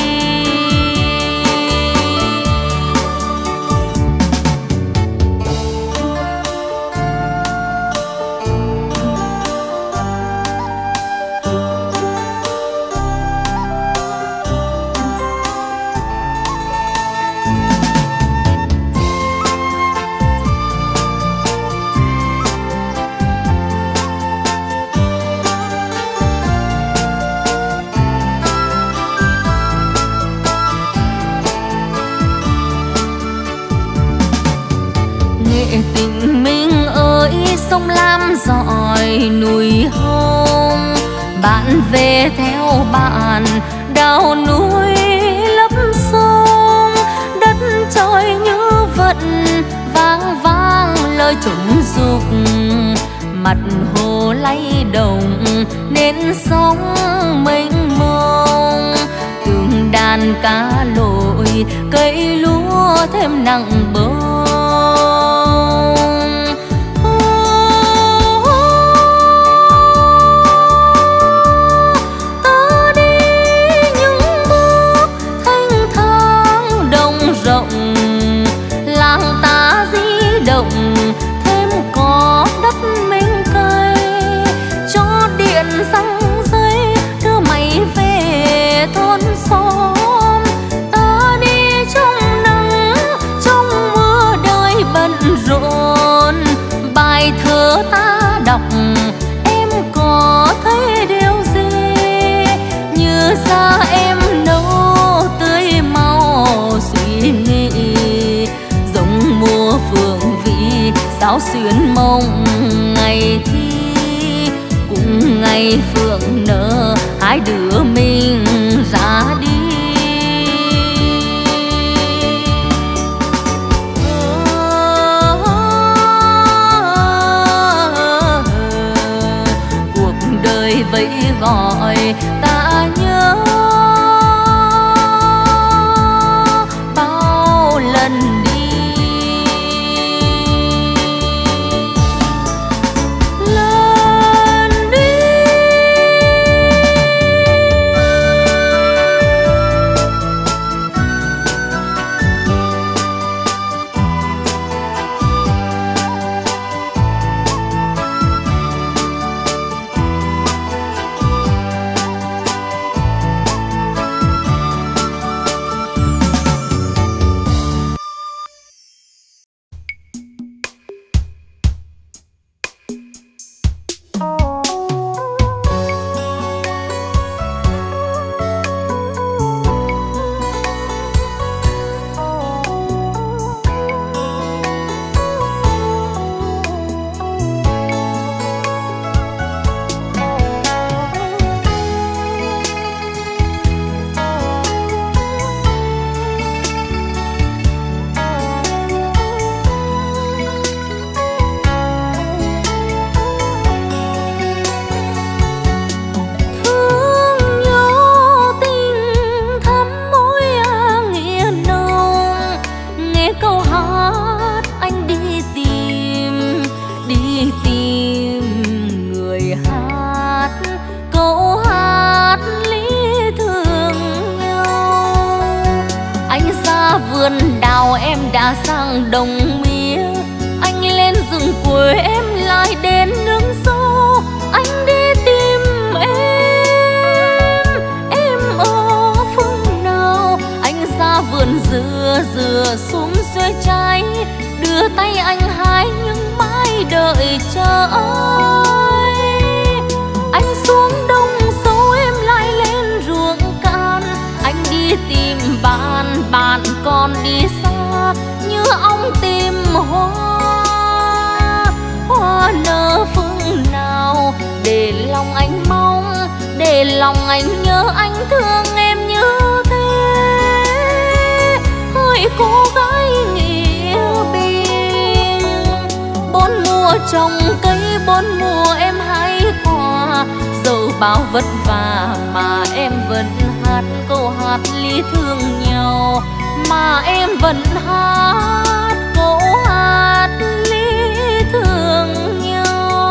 Tình mình ơi sông Lam dọi núi Hồng, bạn về theo bạn đào núi lấp sông. Đất trời như vận vang vang lời trống dục, mặt hồ lay động nên sóng mênh mông. Từng đàn cá lội cây lúa thêm nặng bông. Thêm có đất mình cây cho điện răng dây đưa mày về thôn xóm. Ta đi trong nắng trong mưa đời bận rộn, bài thơ ta đọc em có thấy điều gì, như da em nâu tươi màu suy nghĩ, giống mùa phượng sao xuyên mộng ngày thi, cũng ngày phượng nở hai đứa mình ra đi. Cuộc đời vẫy gọi ta nhớ bao lần đi. vườn đào em đã sang đồng mía, anh lên rừng quê em lại đến nương xô. Anh đi tìm em, em ở phương nào? Anh ra vườn dừa, dừa xum xuê trái, đưa tay anh hái nhưng mãi đợi chờ ai. Anh xuống đông sâu em lại lên ruộng cạn, anh đi tìm bạn, bạn còn đi xa như ong tìm hoa. Hoa nở phương nào để lòng anh mong, để lòng anh nhớ anh thương em như thế. Hỡi cô gái nghĩa bình, bốn mùa trồng cây bốn mùa em hái quả, dẫu bao vất vả mà em vẫn hát câu hát ly thương nhau, mà em vẫn hát câu hát ly thương nhau.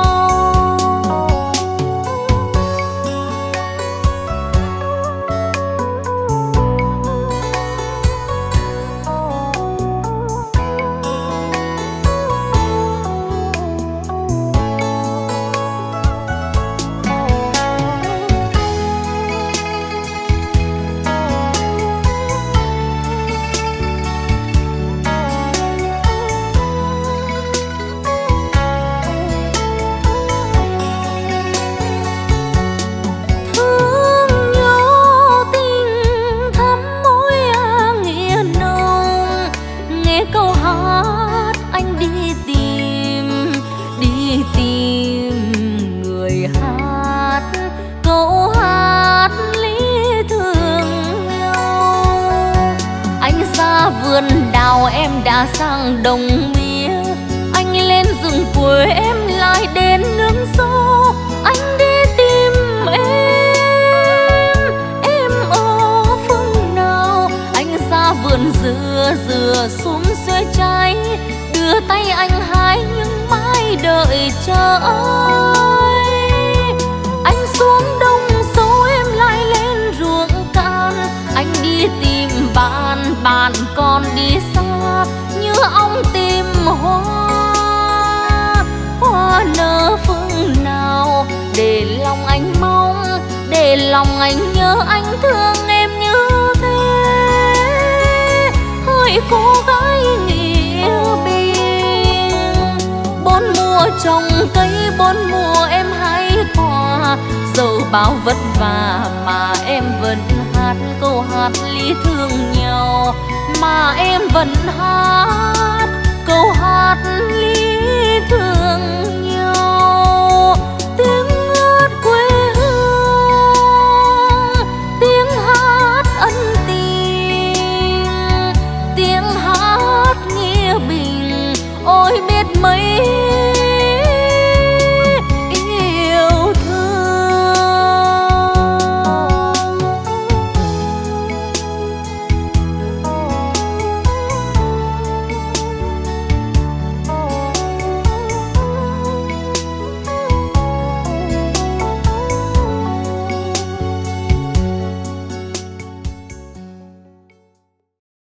Vườn đào em đã sang đồng mía, anh lên rừng quê em lại đến nương xô. Anh đi tìm em, em ở phương nào? Anh ra vườn dừa, dừa xum xuê trái, đưa tay anh hái nhưng mãi đợi chờ ai. Anh xuống đông sâu em lại lên ruộng cạn, anh đi tìm bạn, bạn còn đi xa như ong tìm hoa. Hoa nở phương nào để lòng anh mong, để lòng anh nhớ anh thương em như thế. Hỡi cô gái nghĩa bình, bốn mùa trồng cây bốn mùa em hái quả, dẫu bao vất vả mà em vẫn hát câu hát ly thương nhau, mà em vẫn hát câu hát ly thương nhau.